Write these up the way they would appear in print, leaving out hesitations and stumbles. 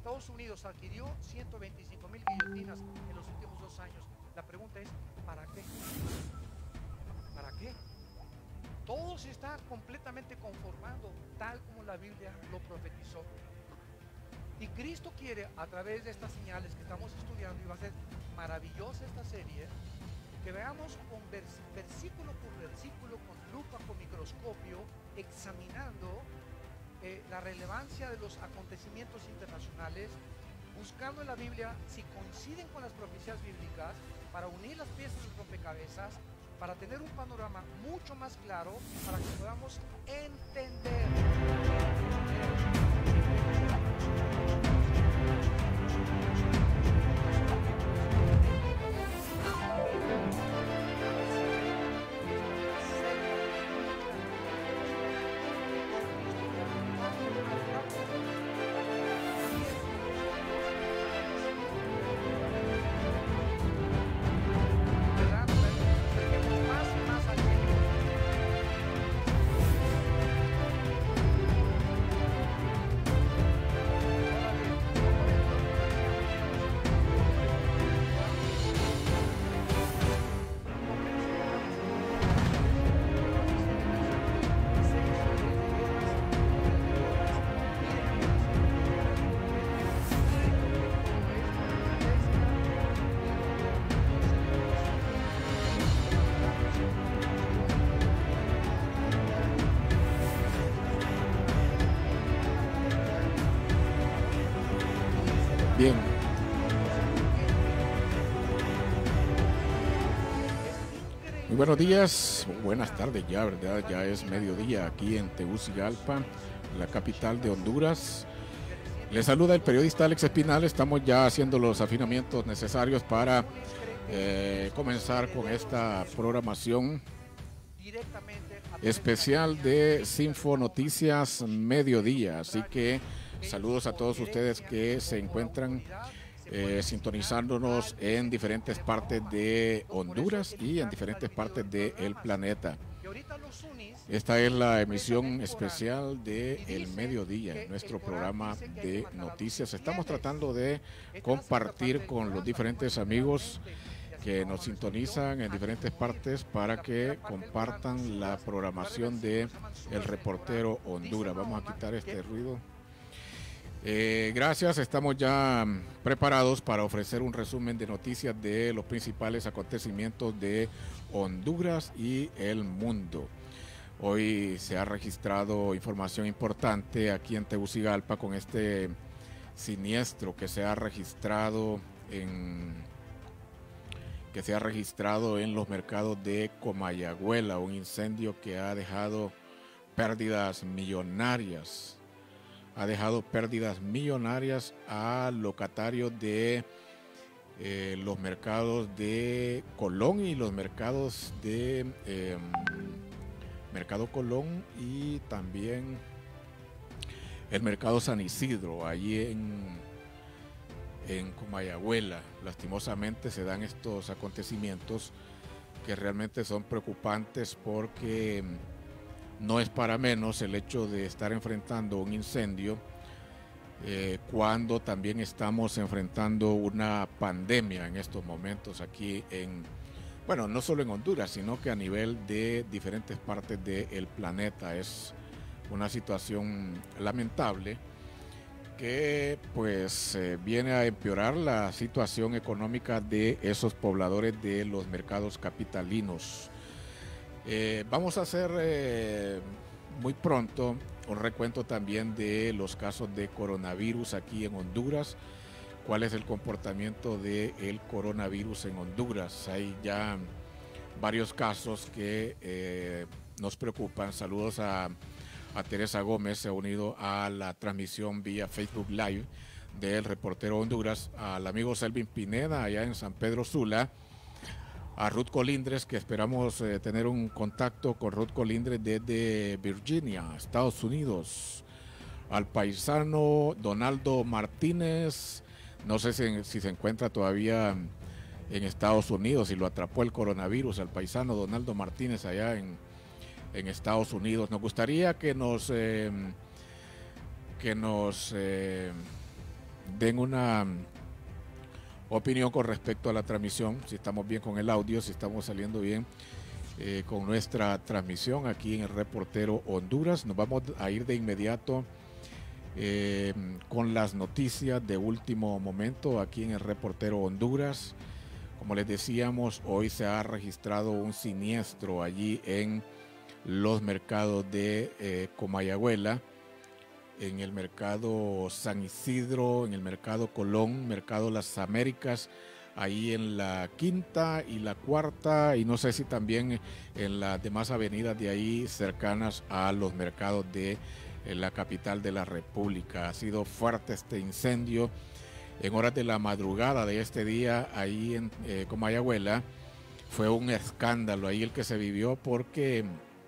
Estados Unidos adquirió 125,000 guillotinas en los últimos 2 años. La pregunta es, ¿para qué? ¿Para qué? Todo se está completamente conformando tal como la Biblia lo profetizó. Y Cristo quiere, a través de estas señales que estamos estudiando, y va a ser maravillosa esta serie, que veamos con versículo por versículo, con lupa, con microscopio, examinando la relevancia de los acontecimientos internacionales, buscando en la Biblia si coinciden con las profecías bíblicas, para unir las piezas del rompecabezas, para tener un panorama mucho más claro, para que podamos entender. Bien. Muy buenos días, buenas tardes ya, ¿verdad? Ya es mediodía aquí en Tegucigalpa, la capital de Honduras. Les saluda el periodista Alex Espinal. Estamos ya haciendo los afinamientos necesarios para comenzar con esta programación especial de Sinfo Noticias Mediodía. Así que saludos a todos ustedes que se encuentran sintonizándonos en diferentes partes de Honduras y en diferentes partes del planeta. Esta es la emisión especial de El Mediodía, nuestro programa de noticias. Estamos tratando de compartir con los diferentes amigos que nos sintonizan en diferentes partes para que compartan la programación de El Reportero Honduras. Vamos a quitar este ruido. Gracias, estamos ya preparados para ofrecer un resumen de noticias de los principales acontecimientos de Honduras y el mundo. Hoy se ha registrado información importante aquí en Tegucigalpa con este siniestro que se ha registrado en los mercados de Comayagüela, un incendio que ha dejado pérdidas millonarias. Ha dejado pérdidas millonarias a locatarios de los mercados de Colón y los mercados de Mercado Colón y también el mercado San Isidro, allí en Comayagüela. Lastimosamente se dan estos acontecimientos que realmente son preocupantes porque no es para menos el hecho de estar enfrentando un incendio cuando también estamos enfrentando una pandemia en estos momentos aquí no solo en Honduras, sino que a nivel de diferentes partes del planeta. Es una situación lamentable que pues viene a empeorar la situación económica de esos pobladores de los mercados capitalinos. Vamos a hacer muy pronto un recuento también de los casos de coronavirus aquí en Honduras. ¿Cuál es el comportamiento del coronavirus en Honduras? Hay ya varios casos que nos preocupan. Saludos a Teresa Gómez, se ha unido a la transmisión vía Facebook Live del Reportero Honduras, al amigo Selvin Pineda allá en San Pedro Sula, a Ruth Colindres, que esperamos tener un contacto con Ruth Colindres desde Virginia, Estados Unidos, al paisano Donaldo Martínez, no sé si se encuentra todavía en Estados Unidos, si lo atrapó el coronavirus, al paisano Donaldo Martínez allá en Estados Unidos. Nos gustaría que nos den una opinión con respecto a la transmisión, si estamos bien con el audio, si estamos saliendo bien con nuestra transmisión aquí en el Reportero Honduras. Nos vamos a ir de inmediato con las noticias de último momento aquí en el Reportero Honduras. Como les decíamos, hoy se ha registrado un siniestro allí en los mercados de Comayagüela, en el mercado San Isidro, en el mercado Colón, mercado Las Américas, ahí en la quinta y la cuarta, y no sé si también en las demás avenidas de ahí cercanas a los mercados de la capital de la República. Ha sido fuerte este incendio en horas de la madrugada de este día ahí en Comayagüela. Fue un escándalo ahí el que se vivió porque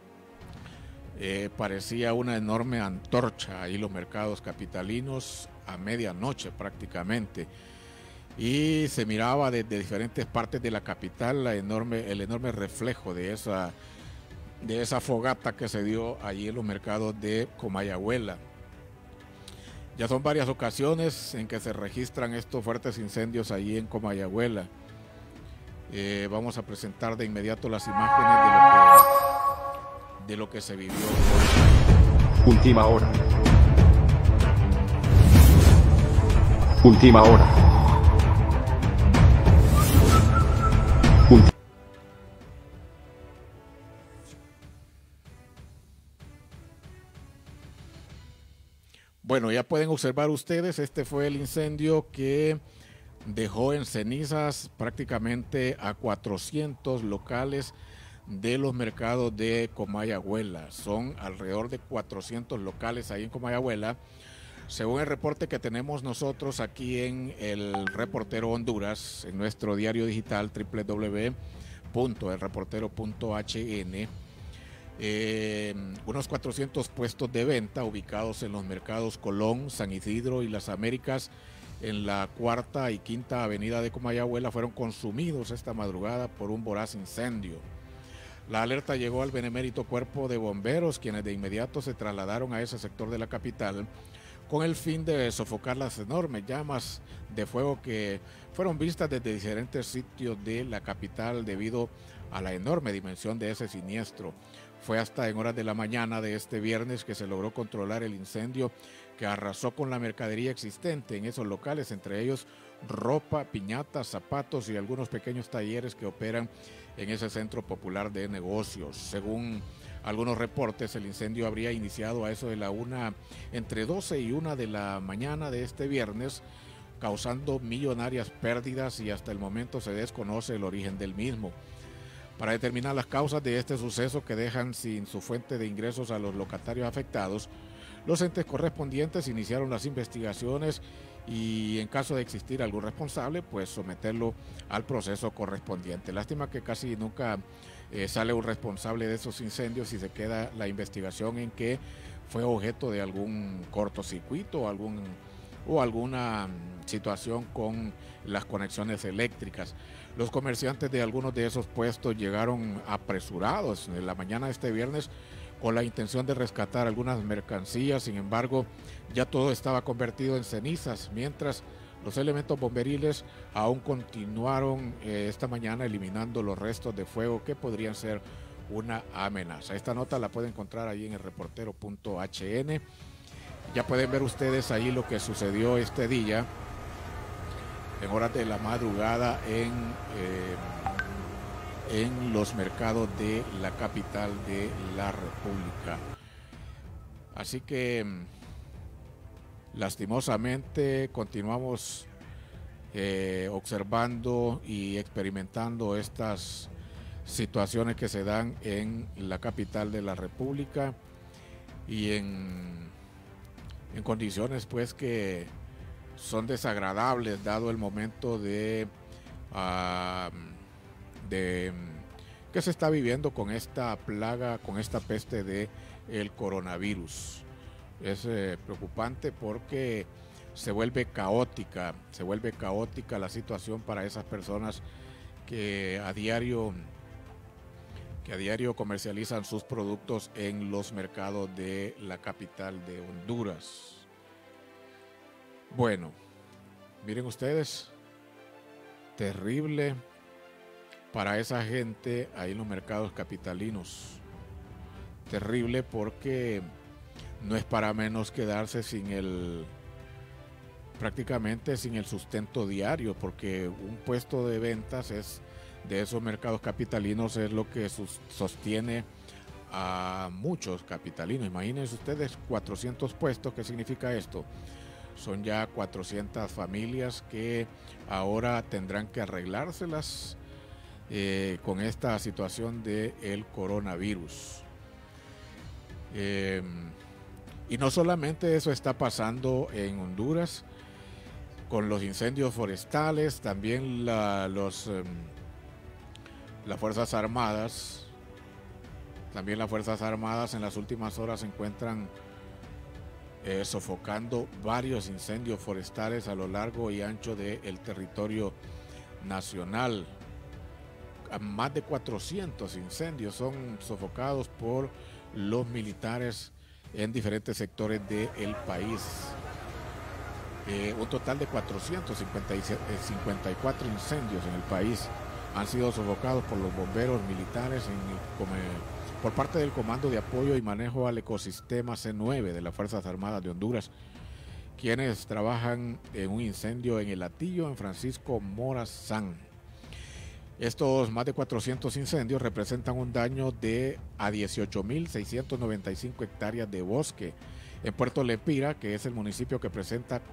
parecía una enorme antorcha ahí los mercados capitalinos a medianoche prácticamente, y se miraba desde diferentes partes de la capital el enorme reflejo de esa fogata que se dio allí en los mercados de Comayagüela. Ya son varias ocasiones en que se registran estos fuertes incendios allí en Comayagüela. Vamos a presentar de inmediato las imágenes de lo que se vivió. Última hora. Última hora. Bueno, ya pueden observar ustedes, este fue el incendio que dejó en cenizas prácticamente a 400 locales de los mercados de Comayagüela. Son alrededor de 400 locales ahí en Comayagüela, según el reporte que tenemos nosotros aquí en el Reportero Honduras, en nuestro diario digital www.elreportero.hn. Unos 400 puestos de venta ubicados en los mercados Colón, San Isidro y Las Américas en la cuarta y quinta avenida de Comayagüela fueron consumidos esta madrugada por un voraz incendio. La alerta llegó al benemérito Cuerpo de Bomberos, quienes de inmediato se trasladaron a ese sector de la capital con el fin de sofocar las enormes llamas de fuego que fueron vistas desde diferentes sitios de la capital debido a la enorme dimensión de ese siniestro. Fue hasta en horas de la mañana de este viernes que se logró controlar el incendio que arrasó con la mercadería existente en esos locales, entre ellos ropa, piñatas, zapatos y algunos pequeños talleres que operan en ese centro popular de negocios. Según algunos reportes, el incendio habría iniciado a eso de entre 12 y 1 de la mañana de este viernes, causando millonarias pérdidas, y hasta el momento se desconoce el origen del mismo. Para determinar las causas de este suceso que dejan sin su fuente de ingresos a los locatarios afectados, los entes correspondientes iniciaron las investigaciones y, en caso de existir algún responsable, pues someterlo al proceso correspondiente. Lástima que casi nunca sale un responsable de esos incendios y se queda la investigación en que fue objeto de algún cortocircuito o alguna situación con las conexiones eléctricas. Los comerciantes de algunos de esos puestos llegaron apresurados en la mañana de este viernes con la intención de rescatar algunas mercancías. Sin embargo, ya todo estaba convertido en cenizas, mientras los elementos bomberiles aún continuaron esta mañana eliminando los restos de fuego que podrían ser una amenaza. Esta nota la pueden encontrar ahí en el reportero.hn. Ya pueden ver ustedes ahí lo que sucedió este día en horas de la madrugada en los mercados de la capital de la República. Así que lastimosamente continuamos observando y experimentando estas situaciones que se dan en la capital de la República y en condiciones pues que son desagradables dado el momento de que se está viviendo con esta plaga, con esta peste de el coronavirus. Es preocupante porque se vuelve caótica la situación para esas personas que a diario comercializan sus productos en los mercados de la capital de Honduras. Bueno, Miren ustedes, terrible para esa gente ahí en los mercados capitalinos. Terrible porque no es para menos quedarse prácticamente sin el sustento diario, porque un puesto de ventas de esos mercados capitalinos es lo que sostiene a muchos capitalinos. Imagínense ustedes 400 puestos. ¿Qué significa esto? Son ya 400 familias que ahora tendrán que arreglárselas con esta situación del coronavirus. Y no solamente eso está pasando en Honduras con los incendios forestales, también las Fuerzas Armadas. También las Fuerzas Armadas en las últimas horas se encuentran sofocando varios incendios forestales a lo largo y ancho del territorio nacional. Más de 400 incendios son sofocados por los militares en diferentes sectores del país. Un total de 454 incendios en el país han sido sofocados por los bomberos militares por parte del Comando de Apoyo y Manejo al Ecosistema C9 de las Fuerzas Armadas de Honduras, quienes trabajan en un incendio en El Hatillo, en Francisco Morazán. Estos más de 400 incendios representan un daño a 18.695 hectáreas de bosque en Puerto Lempira, que es el municipio que presenta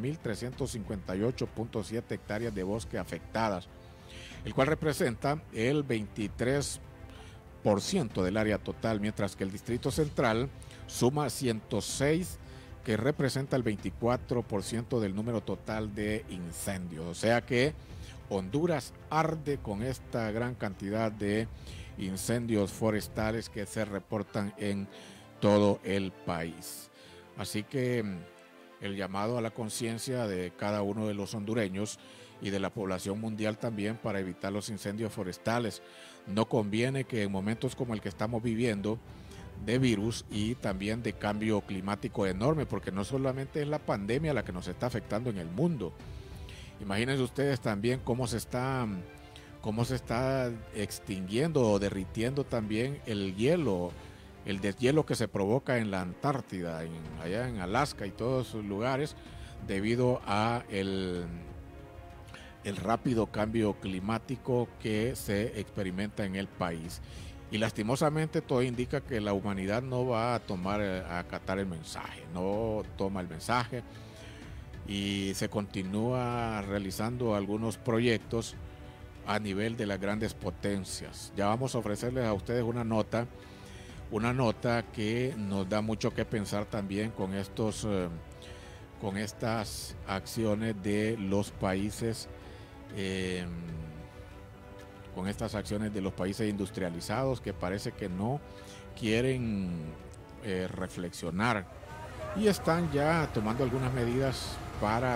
4.358.7 hectáreas de bosque afectadas, el cual representa el 23% del área total, mientras que el Distrito Central suma 106, que representa el 24% del número total de incendios. O sea que Honduras arde con esta gran cantidad de incendios forestales que se reportan en todo el país. Así que el llamado a la conciencia de cada uno de los hondureños y de la población mundial también para evitar los incendios forestales. No conviene que en momentos como el que estamos viviendo, de virus y también de cambio climático enorme, porque no solamente es la pandemia la que nos está afectando en el mundo. Imagínense ustedes también cómo se está extinguiendo o derritiendo también el hielo, el deshielo que se provoca en la Antártida, allá en Alaska y todos esos lugares, debido a el rápido cambio climático que se experimenta en el país. Y lastimosamente todo indica que la humanidad no va a acatar el mensaje, no toma el mensaje y se continúa realizando algunos proyectos a nivel de las grandes potencias. Ya vamos a ofrecerles a ustedes una nota que nos da mucho que pensar también con estas acciones de los países industrializados, que parece que no quieren reflexionar y están ya tomando algunas medidas para,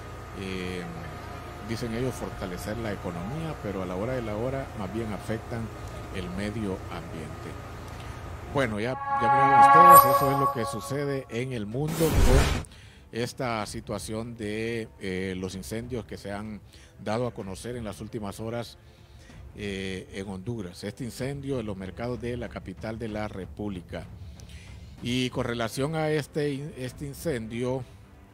dicen ellos, fortalecer la economía, pero a la hora de la hora más bien afectan el medio ambiente. Bueno, ya miraron ustedes, eso es lo que sucede en el mundo con esta situación de los incendios que se han dado a conocer en las últimas horas en Honduras. Este incendio en los mercados de la capital de la República. Y con relación a este incendio,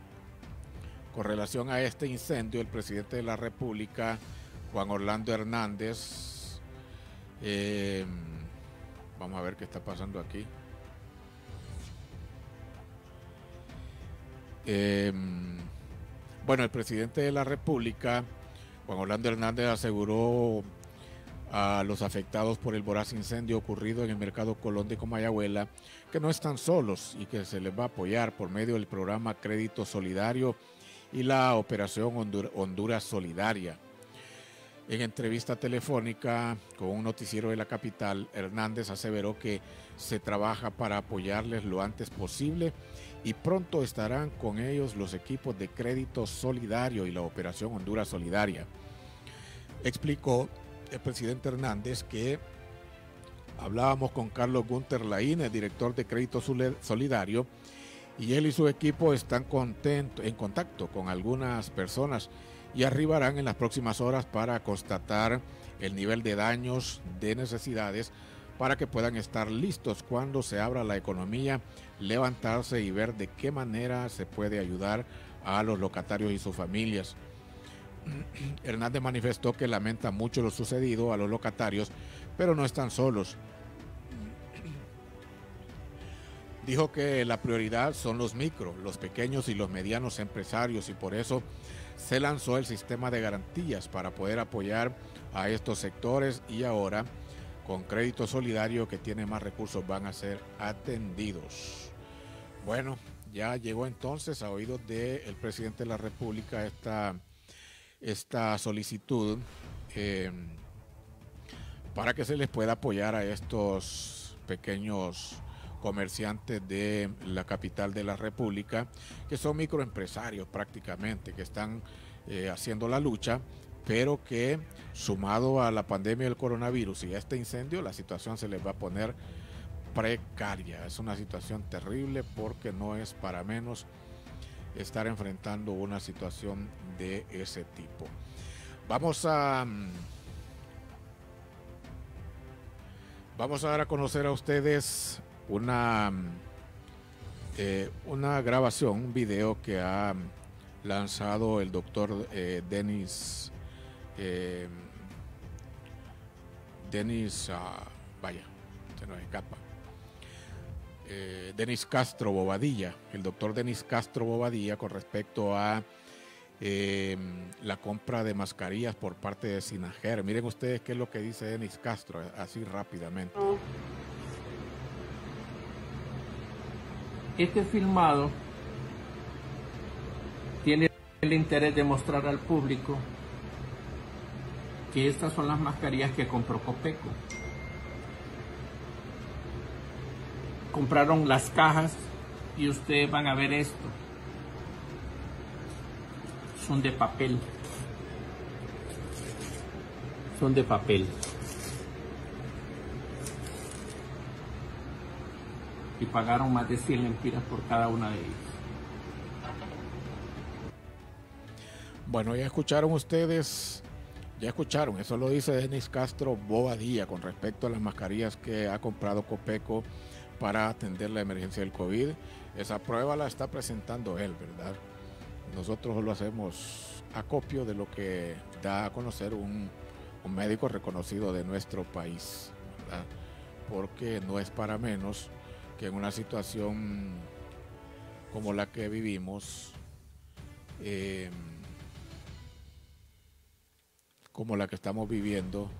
el presidente de la República, Juan Orlando Hernández, vamos a ver qué está pasando aquí. Bueno, el presidente de la República, Juan Orlando Hernández, aseguró a los afectados por el voraz incendio ocurrido en el mercado Colón de Comayagüela que no están solos y que se les va a apoyar por medio del programa Crédito Solidario y la operación Honduras Solidaria. En entrevista telefónica con un noticiero de la capital, Hernández aseveró que se trabaja para apoyarles lo antes posible y pronto estarán con ellos los equipos de Crédito Solidario y la operación Honduras Solidaria. Explicó el presidente Hernández que hablábamos con Carlos Gunter Laín, el director de Crédito Solidario, y él y su equipo están en contacto con algunas personas y arribarán en las próximas horas para constatar el nivel de daños, de necesidades, para que puedan estar listos cuando se abra la economía, levantarse y ver de qué manera se puede ayudar a los locatarios y sus familias. Hernández manifestó que lamenta mucho lo sucedido a los locatarios, pero no están solos. Dijo que la prioridad son los micro, los pequeños y los medianos empresarios, y por eso se lanzó el sistema de garantías para poder apoyar a estos sectores, y ahora con crédito solidario que tiene más recursos van a ser atendidos. Bueno, ya llegó entonces a oídos del presidente de la República esta solicitud para que se les pueda apoyar a estos pequeños comerciantes de la capital de la República, que son microempresarios prácticamente, que están haciendo la lucha, pero que sumado a la pandemia del coronavirus y a este incendio, la situación se les va a poner precaria. Es una situación terrible porque no es para menos estar enfrentando una situación de ese tipo. Vamos a dar a conocer a ustedes una grabación, un video que ha lanzado el doctor Denis Castro Bobadilla, el doctor Denis Castro Bobadilla, con respecto a la compra de mascarillas por parte de Sinajer. Miren ustedes qué es lo que dice Denis Castro, así rápidamente. Este filmado tiene el interés de mostrar al público que estas son las mascarillas que compró Copeco. Compraron las cajas y ustedes van a ver esto. Son de papel. Son de papel. Y pagaron más de 100 lempiras por cada una de ellas. Bueno, ya escucharon ustedes, eso lo dice Denis Castro Bobadilla con respecto a las mascarillas que ha comprado Copeco para atender la emergencia del COVID. Esa prueba la está presentando él, ¿verdad? Nosotros lo hacemos acopio de lo que da a conocer un médico reconocido de nuestro país, ¿verdad? Porque no es para menos que en una situación como la que vivimos, como la que estamos viviendo,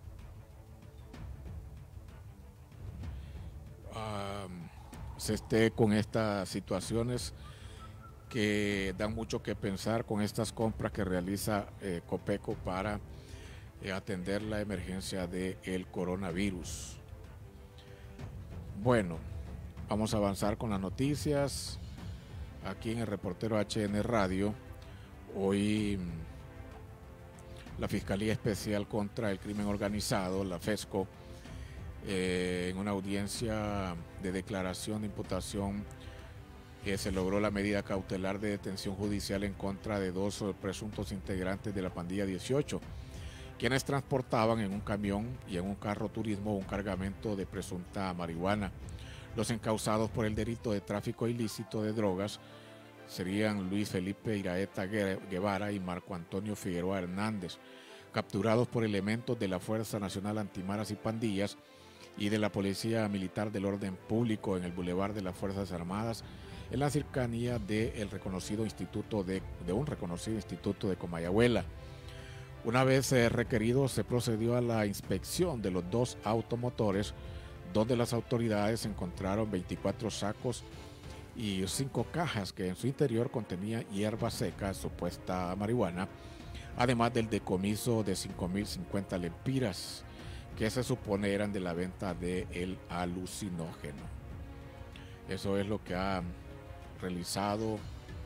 se esté con estas situaciones que dan mucho que pensar, con estas compras que realiza Copeco para atender la emergencia del coronavirus. Bueno, vamos a avanzar con las noticias aquí en el reportero HN Radio. Hoy la Fiscalía Especial contra el Crimen Organizado, la FESCO, en una audiencia de declaración de imputación, se logró la medida cautelar de detención judicial en contra de 2 presuntos integrantes de la pandilla 18, quienes transportaban en un camión y en un carro turismo un cargamento de presunta marihuana. Los encausados por el delito de tráfico ilícito de drogas serían Luis Felipe Iraeta Guevara y Marco Antonio Figueroa Hernández, capturados por elementos de la Fuerza Nacional Antimaras y Pandillas y de la Policía Militar del Orden Público en el Boulevard de las Fuerzas Armadas, en la cercanía de un reconocido instituto de Comayagüela. Una vez requerido, se procedió a la inspección de los 2 automotores, donde las autoridades encontraron 24 sacos y 5 cajas que en su interior contenía hierba seca, supuesta marihuana, además del decomiso de 5.050 lempiras, que se supone eran de la venta del alucinógeno. Eso es lo que ha realizado,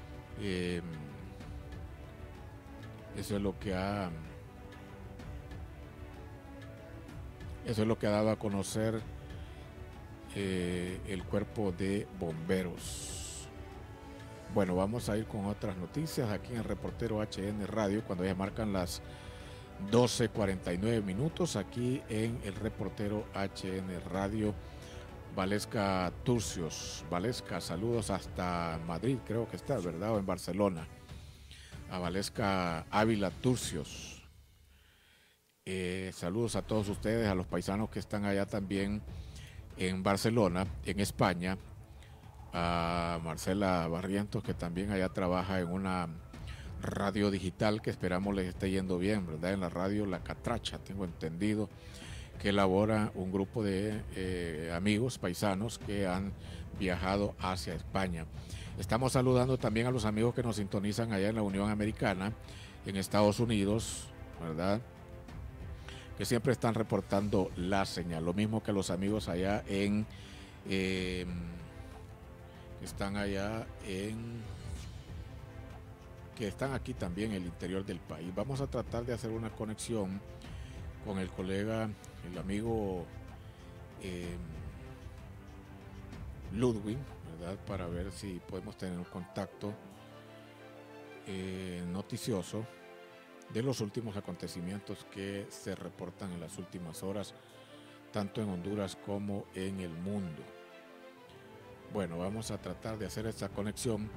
eso es lo que ha dado a conocer el cuerpo de bomberos. Bueno, vamos a ir con otras noticias aquí en el reportero HN Radio, cuando ya marcan las 12:49 minutos, aquí en el reportero HN Radio. Valesca Turcios, Valesca, saludos hasta Madrid, creo que está, ¿verdad? O en Barcelona. A Valesca Ávila Turcios. Saludos a todos ustedes, a los paisanos que están allá también en Barcelona, en España. A Marcela Barrientos, que también allá trabaja en una radio digital que esperamos les esté yendo bien, ¿verdad? En la radio La Catracha, tengo entendido que elabora un grupo de amigos paisanos que han viajado hacia España. Estamos saludando también a los amigos que nos sintonizan allá en la Unión Americana, en Estados Unidos, ¿verdad? Que siempre están reportando la señal. Lo mismo que los amigos allá en... están allá en... que están aquí también en el interior del país. Vamos a tratar de hacer una conexión con el colega, el amigo Ludwig, ¿verdad? Para ver si podemos tener un contacto noticioso de los últimos acontecimientos que se reportan en las últimas horas, tanto en Honduras como en el mundo. Bueno, vamos a tratar de hacer esta conexión.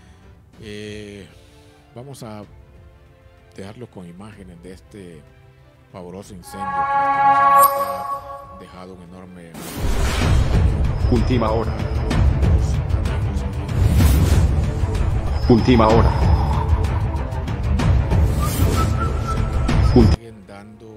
Vamos a dejarlo con imágenes de este pavoroso incendio que ha dejado un enorme... Última hora. Última hora. Siguen dando...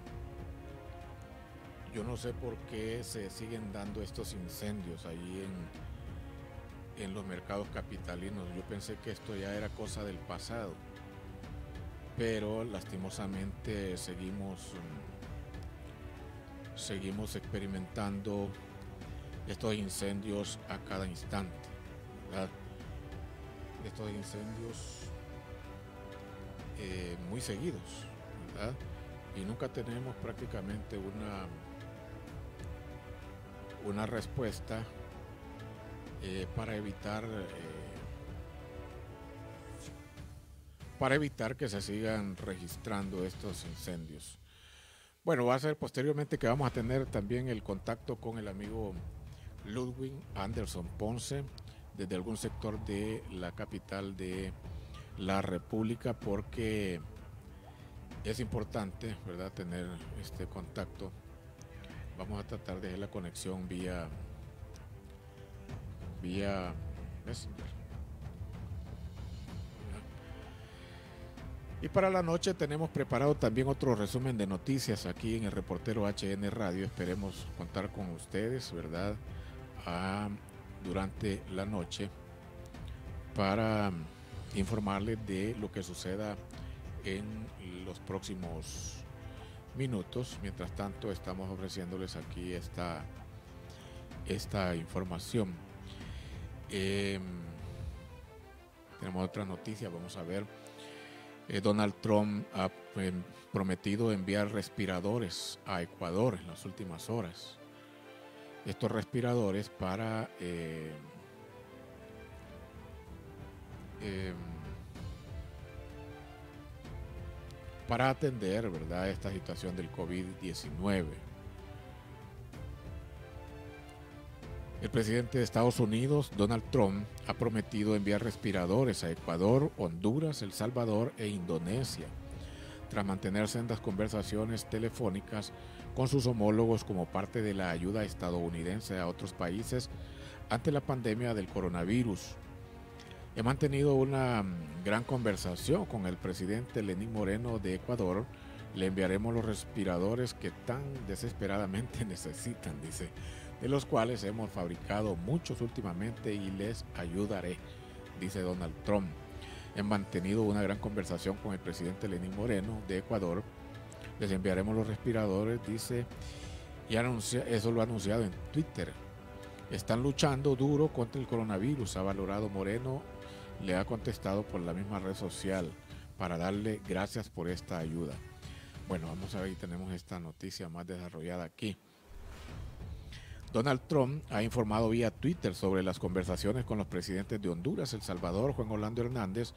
Yo no sé por qué se siguen dando estos incendios ahí en los mercados capitalinos. Yo pensé que esto ya era cosa del pasado, pero lastimosamente seguimos experimentando estos incendios a cada instante, ¿verdad? Estos incendios muy seguidos, ¿verdad? Y nunca tenemos prácticamente una respuesta para evitar que se sigan registrando estos incendios. Bueno, va a ser posteriormente que vamos a tener también el contacto con el amigo Ludwig Anderson Ponce desde algún sector de la capital de la República, porque es importante, ¿verdad?, tener este contacto. Vamos a tratar de hacer la conexión vía Messenger. Y para la noche tenemos preparado también otro resumen de noticias aquí en el reportero HN Radio. Esperemos contar con ustedes, ¿verdad?, durante la noche para informarles de lo que suceda en los próximos minutos. Mientras tanto, estamos ofreciéndoles aquí esta información. Tenemos otra noticia, vamos a ver. Donald Trump ha prometido enviar respiradores a Ecuador en las últimas horas. Estos respiradores para atender, ¿verdad?, esta situación del COVID-19. El presidente de Estados Unidos, Donald Trump, ha prometido enviar respiradores a Ecuador, Honduras, El Salvador e Indonesia, tras mantener sendas conversaciones telefónicas con sus homólogos como parte de la ayuda estadounidense a otros países ante la pandemia del coronavirus. He mantenido una gran conversación con el presidente Lenín Moreno de Ecuador. Le enviaremos los respiradores que tan desesperadamente necesitan, dice, de los cuales hemos fabricado muchos últimamente y les ayudaré, dice Donald Trump. He mantenido una gran conversación con el presidente Lenín Moreno de Ecuador. Les enviaremos los respiradores, dice, y eso lo ha anunciado en Twitter. Están luchando duro contra el coronavirus, ha valorado Moreno. Le ha contestado por la misma red social para darle gracias por esta ayuda. Bueno, vamos a ver, tenemos esta noticia más desarrollada aquí. Donald Trump ha informado vía Twitter sobre las conversaciones con los presidentes de Honduras, El Salvador, Juan Orlando Hernández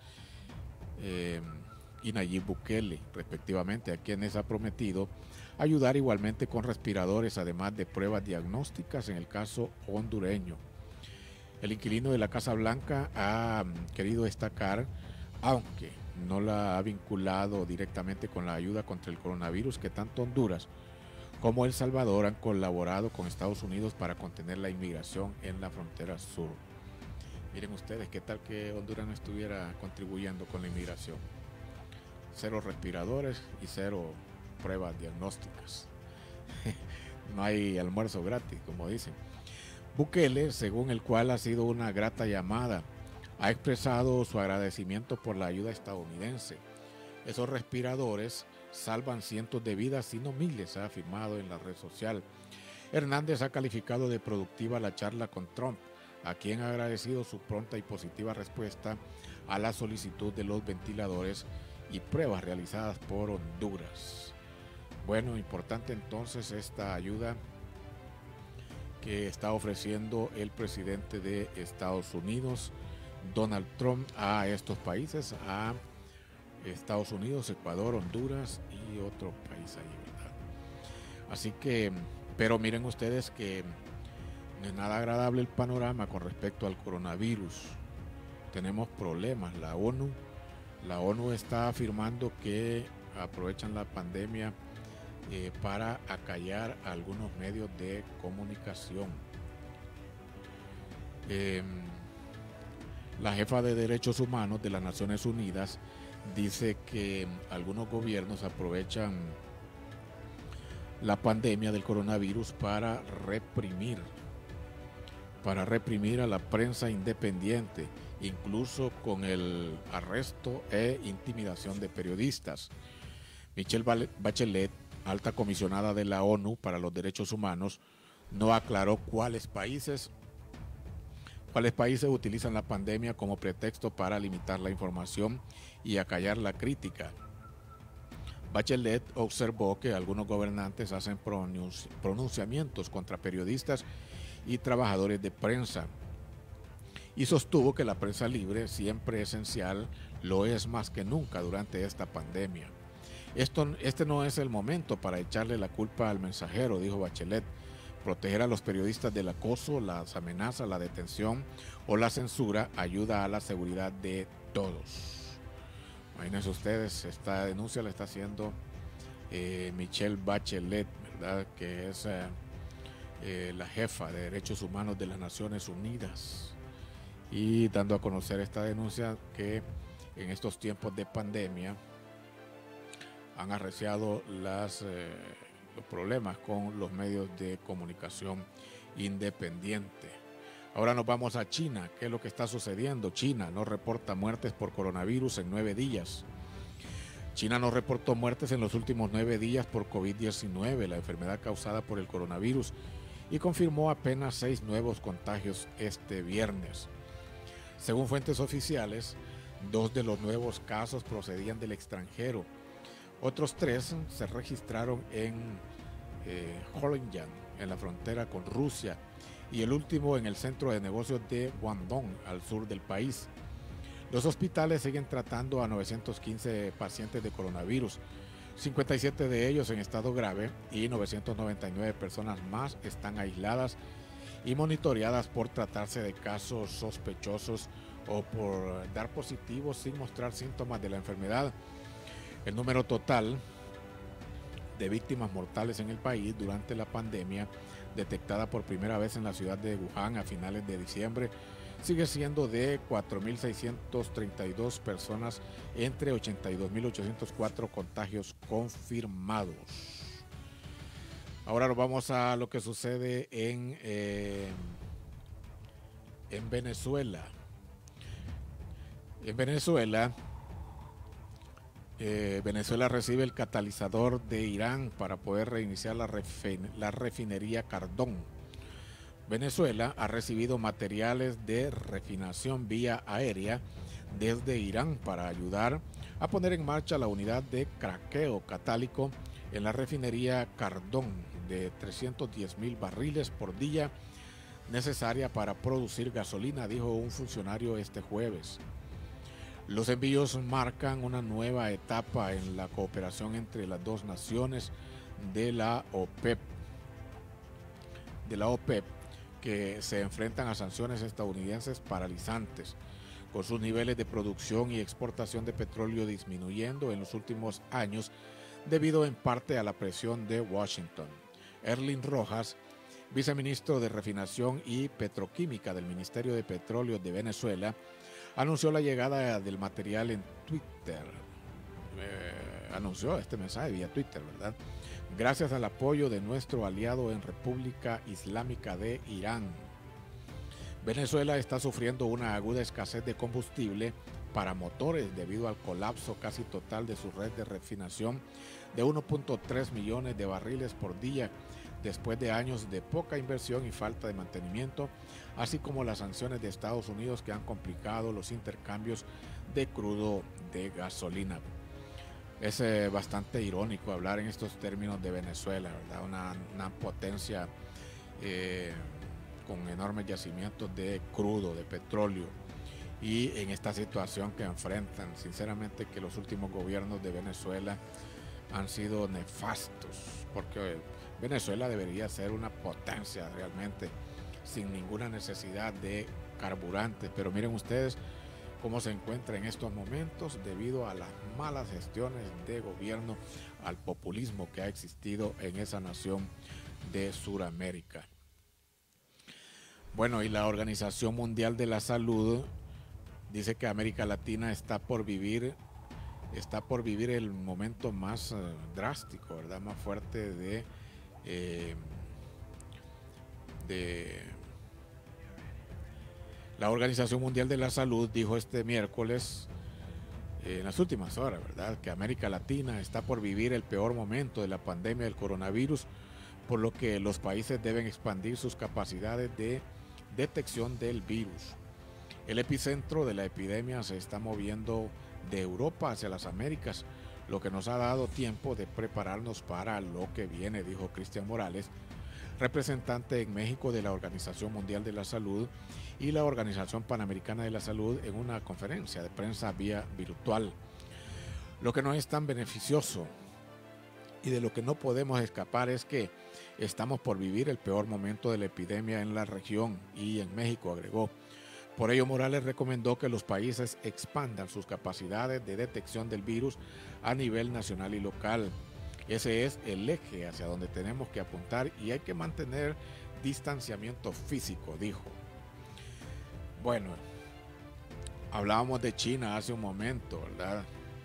y Nayib Bukele, respectivamente, a quienes ha prometido ayudar igualmente con respiradores, además de pruebas diagnósticas en el caso hondureño. El inquilino de la Casa Blanca ha querido destacar, aunque no la ha vinculado directamente con la ayuda contra el coronavirus, que tanto Honduras como El Salvador han colaborado con Estados Unidos para contener la inmigración en la frontera sur. Miren ustedes, ¿qué tal que Honduras no estuviera contribuyendo con la inmigración? 0 respiradores y 0 pruebas diagnósticas. No hay almuerzo gratis, como dicen. Bukele, según el cual ha sido una grata llamada, ha expresado su agradecimiento por la ayuda estadounidense. Esos respiradores salvan cientos de vidas, y no miles, ha afirmado en la red social. Hernández ha calificado de productiva la charla con Trump, a quien ha agradecido su pronta y positiva respuesta a la solicitud de los ventiladores y pruebas realizadas por Honduras. Bueno, importante entonces esta ayuda que está ofreciendo el presidente de Estados Unidos, Donald Trump, a estos países, a Estados Unidos, Ecuador, Honduras y otro país ahí, ¿verdad? Así que, pero miren ustedes que no es nada agradable el panorama con respecto al coronavirus. Tenemos problemas. La ONU está afirmando que aprovechan la pandemia para acallar a algunos medios de comunicación. La jefa de Derechos Humanos de las Naciones Unidas dice que algunos gobiernos aprovechan la pandemia del coronavirus para reprimir a la prensa independiente, incluso con el arresto e intimidación de periodistas. Michelle Bachelet, alta comisionada de la ONU para los Derechos Humanos, no aclaró cuáles países utilizan la pandemia como pretexto para limitar la información y acallar la crítica. Bachelet observó que algunos gobernantes hacen pronunciamientos contra periodistas y trabajadores de prensa y sostuvo que la prensa libre, siempre esencial, lo es más que nunca durante esta pandemia. Este no es el momento para echarle la culpa al mensajero, dijo Bachelet. Proteger a los periodistas del acoso, las amenazas, la detención o la censura ayuda a la seguridad de todos. Imagínense ustedes, esta denuncia la está haciendo Michelle Bachelet, ¿verdad? Que es la jefa de Derechos Humanos de las Naciones Unidas, y dando a conocer esta denuncia que en estos tiempos de pandemia han arreciado los problemas con los medios de comunicación independiente. Ahora nos vamos a China. ¿Qué es lo que está sucediendo? China no reporta muertes por coronavirus en 9 días. China no reportó muertes en los últimos 9 días por COVID-19, la enfermedad causada por el coronavirus, y confirmó apenas 6 nuevos contagios este viernes. Según fuentes oficiales, 2 de los nuevos casos procedían del extranjero. Otros 3 se registraron en Holian, en la frontera con Rusia, y el último en el centro de negocios de Guangdong, al sur del país. Los hospitales siguen tratando a 915 pacientes de coronavirus, 57 de ellos en estado grave, y 999 personas más están aisladas y monitoreadas por tratarse de casos sospechosos o por dar positivos sin mostrar síntomas de la enfermedad. El número total de víctimas mortales en el país durante la pandemia, detectada por primera vez en la ciudad de Wuhan a finales de diciembre, sigue siendo de 4.632 personas entre 82.804 contagios confirmados. Ahora nos vamos a lo que sucede en Venezuela. En Venezuela, Venezuela recibe el catalizador de Irán para poder reiniciar la refinería Cardón. Venezuela ha recibido materiales de refinación vía aérea desde Irán para ayudar a poner en marcha la unidad de craqueo catálico en la refinería Cardón de 310,000 barriles por día necesaria para producir gasolina, dijo un funcionario este jueves. Los envíos marcan una nueva etapa en la cooperación entre las dos naciones de la OPEP, que se enfrentan a sanciones estadounidenses paralizantes, con sus niveles de producción y exportación de petróleo disminuyendo en los últimos años debido en parte a la presión de Washington. Erling Rojas, viceministro de Refinación y Petroquímica del Ministerio de Petróleo de Venezuela, anunció la llegada del material en Twitter. Anunció este mensaje vía Twitter, ¿verdad? Gracias al apoyo de nuestro aliado en República Islámica de Irán. Venezuela está sufriendo una aguda escasez de combustible para motores debido al colapso casi total de su red de refinación de 1.3 millones de barriles por día después de años de poca inversión y falta de mantenimiento, así como las sanciones de Estados Unidos que han complicado los intercambios de crudo de gasolina. Es bastante irónico hablar en estos términos de Venezuela, ¿verdad? Una potencia con enormes yacimientos de crudo, de petróleo, y en esta situación que enfrentan, sinceramente que los últimos gobiernos de Venezuela han sido nefastos, porque Venezuela debería ser una potencia realmente, sin ninguna necesidad de carburante, pero miren ustedes cómo se encuentra en estos momentos debido a las malas gestiones de gobierno, al populismo que ha existido en esa nación de Sudamérica. Bueno, y la Organización Mundial de la Salud dice que América Latina está por vivir el momento más drástico, ¿verdad? Más fuerte de la Organización Mundial de la Salud dijo este miércoles, en las últimas horas, ¿verdad?, que América Latina está por vivir el peor momento de la pandemia del coronavirus, por lo que los países deben expandir sus capacidades de detección del virus. El epicentro de la epidemia se está moviendo de Europa hacia las Américas, lo que nos ha dado tiempo de prepararnos para lo que viene, dijo Cristian Morales, representante en México de la Organización Mundial de la Salud y la Organización Panamericana de la Salud, en una conferencia de prensa vía virtual. Lo que no es tan beneficioso y de lo que no podemos escapar es que estamos por vivir el peor momento de la epidemia en la región y en México, agregó. Por ello, Morales recomendó que los países expandan sus capacidades de detección del virus a nivel nacional y local. Ese es el eje hacia donde tenemos que apuntar y hay que mantener distanciamiento físico, dijo. Bueno, hablábamos de China hace un momento, ¿verdad?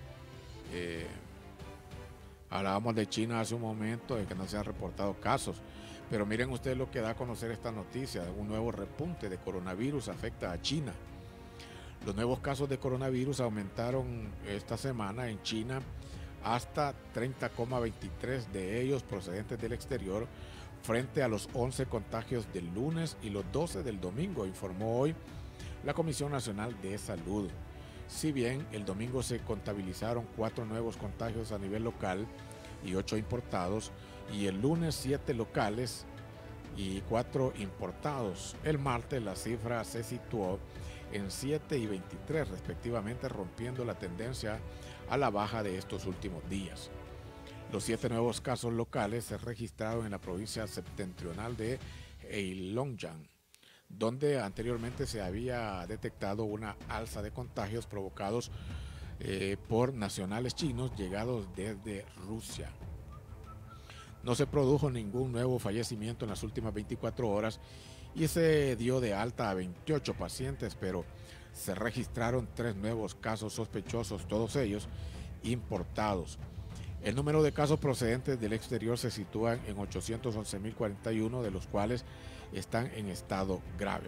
Hablábamos de China hace un momento de que no se han reportado casos, pero miren ustedes lo que da a conocer esta noticia. Un nuevo repunte de coronavirus afecta a China. Los nuevos casos de coronavirus aumentaron esta semana en China hasta 30,23 de ellos procedentes del exterior, frente a los 11 contagios del lunes y los 12 del domingo, informó hoy la Comisión Nacional de Salud. Si bien el domingo se contabilizaron 4 nuevos contagios a nivel local y 8 importados, y el lunes 7 locales y 4 importados. El martes la cifra se situó en 7 y 23 respectivamente, rompiendo la tendencia a la baja de estos últimos días. Los 7 nuevos casos locales se registraron en la provincia septentrional de Heilongjiang, donde anteriormente se había detectado una alza de contagios provocados por nacionales chinos llegados desde Rusia. No se produjo ningún nuevo fallecimiento en las últimas 24 horas y se dio de alta a 28 pacientes, pero se registraron 3 nuevos casos sospechosos, todos ellos importados. El número de casos procedentes del exterior se sitúa en 811.041, de los cuales están en estado grave.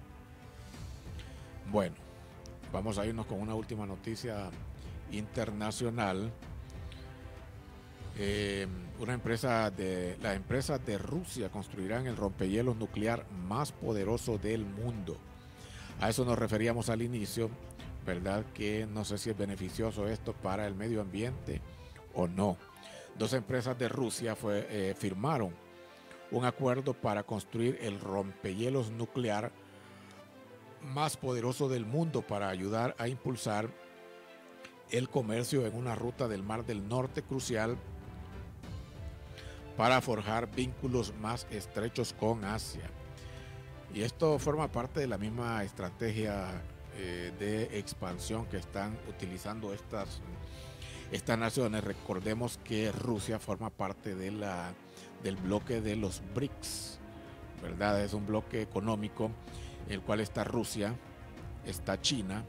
Bueno, vamos a irnos con una última noticia internacional. Las empresas de Rusia construirán el rompehielos nuclear más poderoso del mundo. A eso nos referíamos al inicio, ¿verdad? Que no sé si es beneficioso esto para el medio ambiente o no. 2 empresas de Rusia firmaron un acuerdo para construir el rompehielos nuclear más poderoso del mundo para ayudar a impulsar el comercio en una ruta del Mar del Norte crucial para forjar vínculos más estrechos con Asia. Y esto forma parte de la misma estrategia de expansión que están utilizando estas naciones. Recordemos que Rusia forma parte de del bloque de los BRICS, ¿verdad? Es un bloque económico en el cual está Rusia, está China,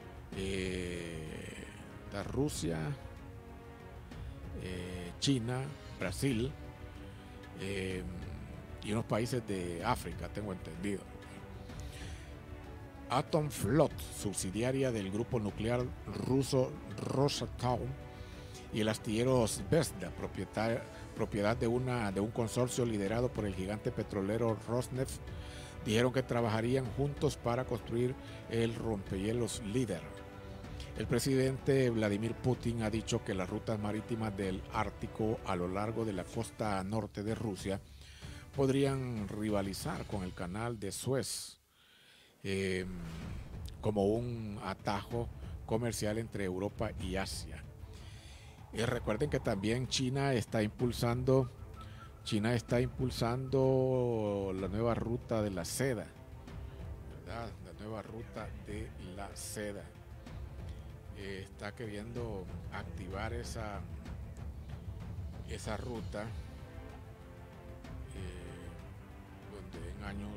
China, Brasil y unos países de África, tengo entendido. Atomflot, subsidiaria del grupo nuclear ruso Rosatom, y el astillero Zvezda, propiedad de un consorcio liderado por el gigante petrolero Rosneft, dijeron que trabajarían juntos para construir el rompehielos líder. El presidente Vladimir Putin ha dicho que las rutas marítimas del Ártico a lo largo de la costa norte de Rusia podrían rivalizar con el canal de Suez como un atajo comercial entre Europa y Asia. Y recuerden que también China está impulsando la nueva ruta de la seda, ¿verdad? La nueva ruta de la seda. Está queriendo activar esa ruta donde en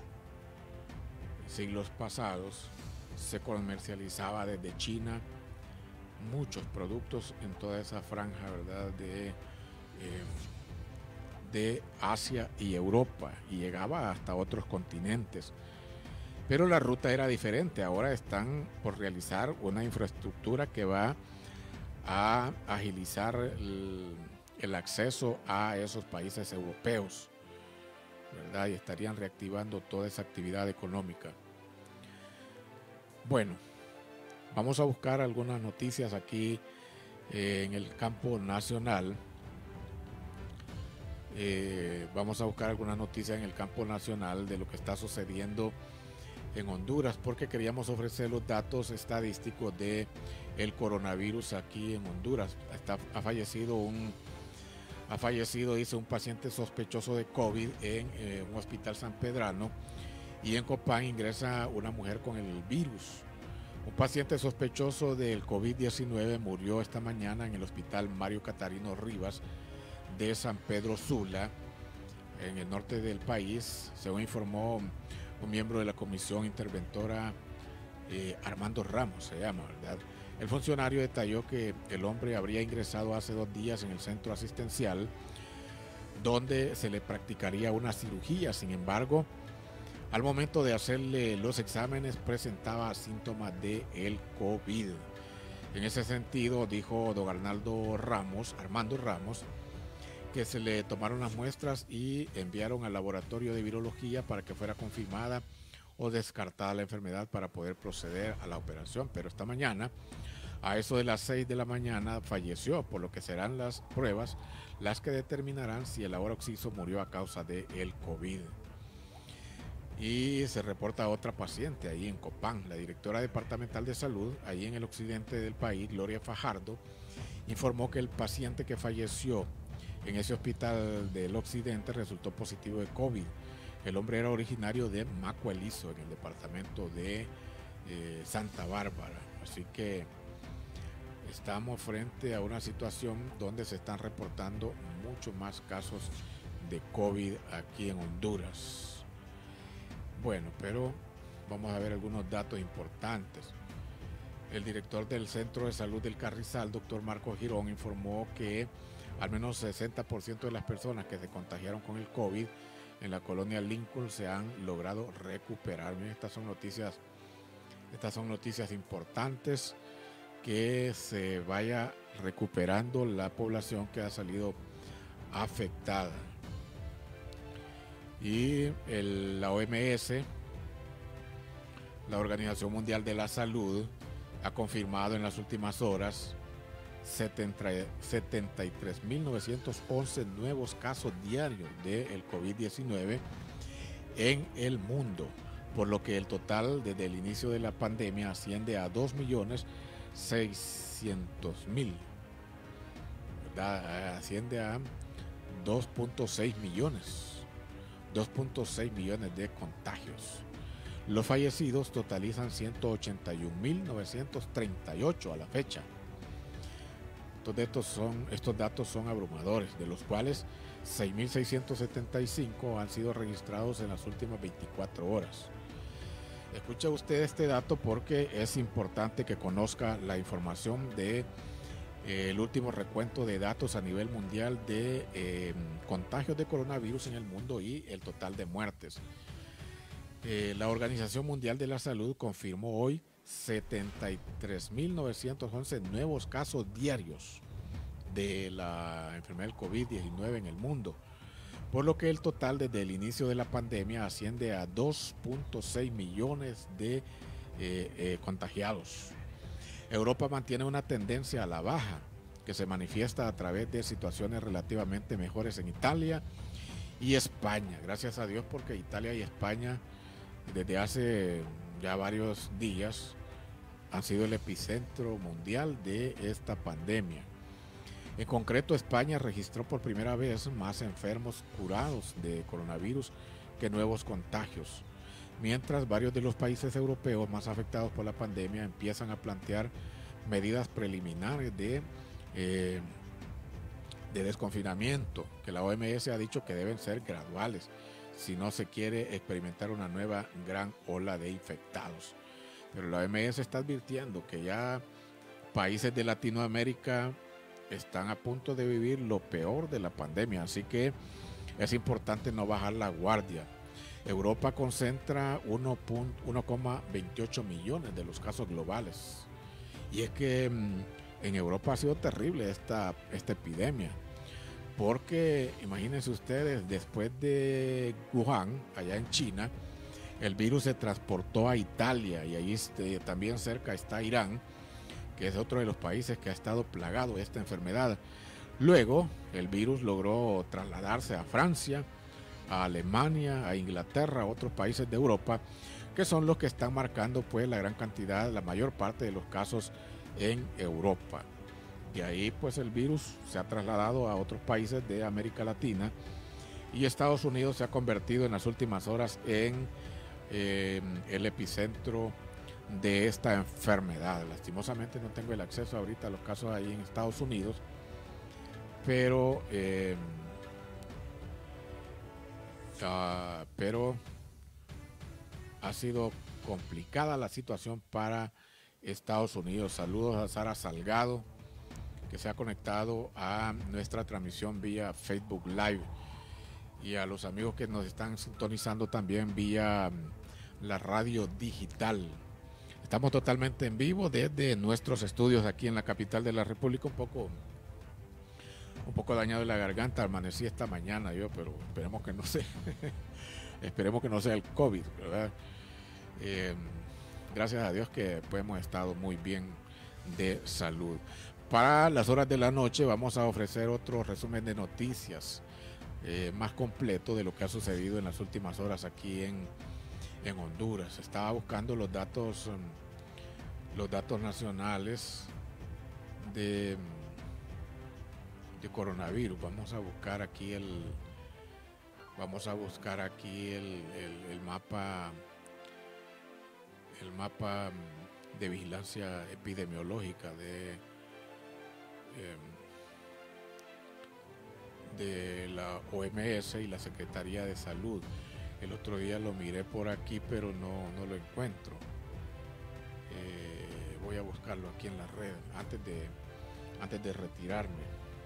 siglos pasados se comercializaba desde China muchos productos en toda esa franja, ¿verdad? De Asia y Europa, y llegaba hasta otros continentes. Pero la ruta era diferente. Ahora están por realizar una infraestructura que va a agilizar el acceso a esos países europeos, ¿verdad? Y estarían reactivando toda esa actividad económica. Bueno, vamos a buscar algunas noticias aquí en el campo nacional. Vamos a buscar algunas noticias en el campo nacional de lo que está sucediendo en Honduras, porque queríamos ofrecer los datos estadísticos de el coronavirus aquí en Honduras. Ha fallecido, dice, un paciente sospechoso de COVID en un hospital San Pedrano, y en Copán ingresa una mujer con el virus. Un paciente sospechoso del COVID-19 murió esta mañana en el hospital Mario Catarino Rivas de San Pedro Sula, en el norte del país, según informó un miembro de la comisión interventora, Armando Ramos se llama, ¿verdad? El funcionario detalló que el hombre habría ingresado hace 2 días en el centro asistencial, donde se le practicaría una cirugía. Sin embargo, al momento de hacerle los exámenes presentaba síntomas de el COVID. En ese sentido, dijo don Armando Ramos, que se le tomaron las muestras y enviaron al laboratorio de virología para que fuera confirmada o descartada la enfermedad para poder proceder a la operación. Pero esta mañana, a eso de las 6 de la mañana, falleció, por lo que serán las pruebas las que determinarán si el ahora occiso murió a causa del COVID. Y se reporta otra paciente ahí en Copán. La directora departamental de salud, ahí en el occidente del país, Gloria Fajardo, informó que el paciente que falleció en ese hospital del occidente resultó positivo de COVID. El hombre era originario de Macuelizo, en el departamento de Santa Bárbara. Así que estamos frente a una situación donde se están reportando muchos más casos de COVID aquí en Honduras. Bueno, pero vamos a ver algunos datos importantes. El director del Centro de Salud del Carrizal, doctor Marco Girón, informó que al menos 60% de las personas que se contagiaron con el COVID en la colonia Lincoln se han logrado recuperar. Miren, estas son noticias importantes, que se vaya recuperando la población que ha salido afectada. Y la OMS, la Organización Mundial de la Salud, ha confirmado en las últimas horas 73.911 nuevos casos diarios del COVID-19 en el mundo, por lo que el total desde el inicio de la pandemia asciende a 2.600.000, ¿verdad? Asciende a 2.6 millones de contagios. Los fallecidos totalizan 181.938 a la fecha. Estos datos son abrumadores, de los cuales 6.675 han sido registrados en las últimas 24 horas. Escucha usted este dato porque es importante que conozca la información de el último recuento de datos a nivel mundial de contagios de coronavirus en el mundo y el total de muertes. La Organización Mundial de la Salud confirmó hoy 73.911 nuevos casos diarios de la enfermedad del COVID-19 en el mundo, por lo que el total desde el inicio de la pandemia asciende a 2.6 millones de contagiados. Europa mantiene una tendencia a la baja que se manifiesta a través de situaciones relativamente mejores en Italia y España. Gracias a Dios, porque Italia y España desde hace ya varios días han sido el epicentro mundial de esta pandemia. En concreto, España registró por primera vez más enfermos curados de coronavirus que nuevos contagios, mientras varios de los países europeos más afectados por la pandemia empiezan a plantear medidas preliminares de desconfinamiento, que la OMS ha dicho que deben ser graduales si no se quiere experimentar una nueva gran ola de infectados. Pero la OMS está advirtiendo que ya países de Latinoamérica están a punto de vivir lo peor de la pandemia, así que es importante no bajar la guardia. Europa concentra 1,28 millones de los casos globales, y es que en Europa ha sido terrible esta epidemia, porque imagínense ustedes, después de Wuhan, allá en China, el virus se transportó a Italia, y ahí también cerca está Irán, que es otro de los países que ha estado plagado de esta enfermedad. Luego, el virus logró trasladarse a Francia, a Alemania, a Inglaterra, a otros países de Europa, que son los que están marcando pues la gran cantidad, la mayor parte de los casos en Europa. De ahí pues el virus se ha trasladado a otros países de América Latina, y Estados Unidos se ha convertido en las últimas horas en el epicentro de esta enfermedad. Lastimosamente no tengo el acceso ahorita a los casos ahí en Estados Unidos, pero ha sido complicada la situación para Estados Unidos. Saludos a Sara Salgado, que se ha conectado a nuestra transmisión vía Facebook Live, y a los amigos que nos están sintonizando también vía la radio digital. Estamos totalmente en vivo desde nuestros estudios aquí en la capital de la República. Un poco dañado de la garganta, amanecí esta mañana yo, pero esperemos que no sea el COVID, ¿verdad? Gracias a Dios que pues, hemos estado muy bien de salud. Para las horas de la noche vamos a ofrecer otro resumen de noticias más completo de lo que ha sucedido en las últimas horas aquí en Honduras. Estaba buscando los datos nacionales de coronavirus. Vamos a buscar aquí el mapa de vigilancia epidemiológica de la OMS y la Secretaría de Salud. El otro día lo miré por aquí, pero no lo encuentro. Voy a buscarlo aquí en la red antes de retirarme.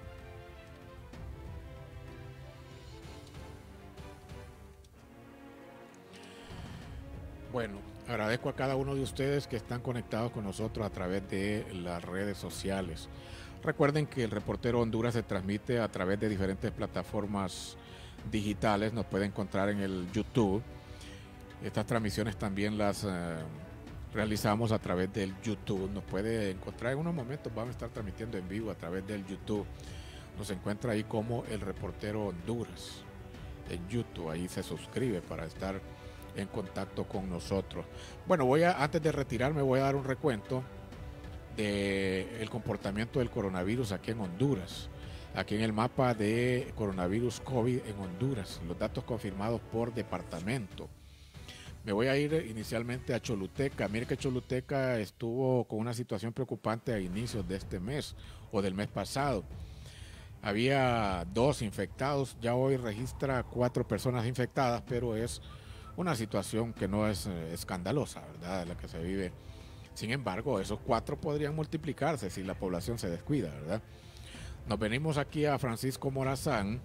Bueno, agradezco a cada uno de ustedes que están conectados con nosotros a través de las redes sociales. Recuerden que el Reportero Honduras se transmite a través de diferentes plataformas digitales. Nos puede encontrar en el YouTube. Estas transmisiones también las realizamos a través del YouTube. Nos puede encontrar en unos momentos, vamos a estar transmitiendo en vivo a través del YouTube. Nos encuentra ahí como El Reportero Honduras en YouTube. Ahí se suscribe para estar en contacto con nosotros. Bueno, antes de retirarme voy a dar un recuento del comportamiento del coronavirus aquí en Honduras. Aquí en el mapa de coronavirus COVID en Honduras, los datos confirmados por departamento. Me voy a ir inicialmente a Choluteca. Mire que Choluteca estuvo con una situación preocupante a inicios de este mes o del mes pasado. Había 2 infectados, ya hoy registra 4 personas infectadas, pero es una situación que no es escandalosa, ¿verdad?, la que se vive. Sin embargo, esos 4 podrían multiplicarse si la población se descuida, ¿verdad? Nos venimos aquí a Francisco Morazán.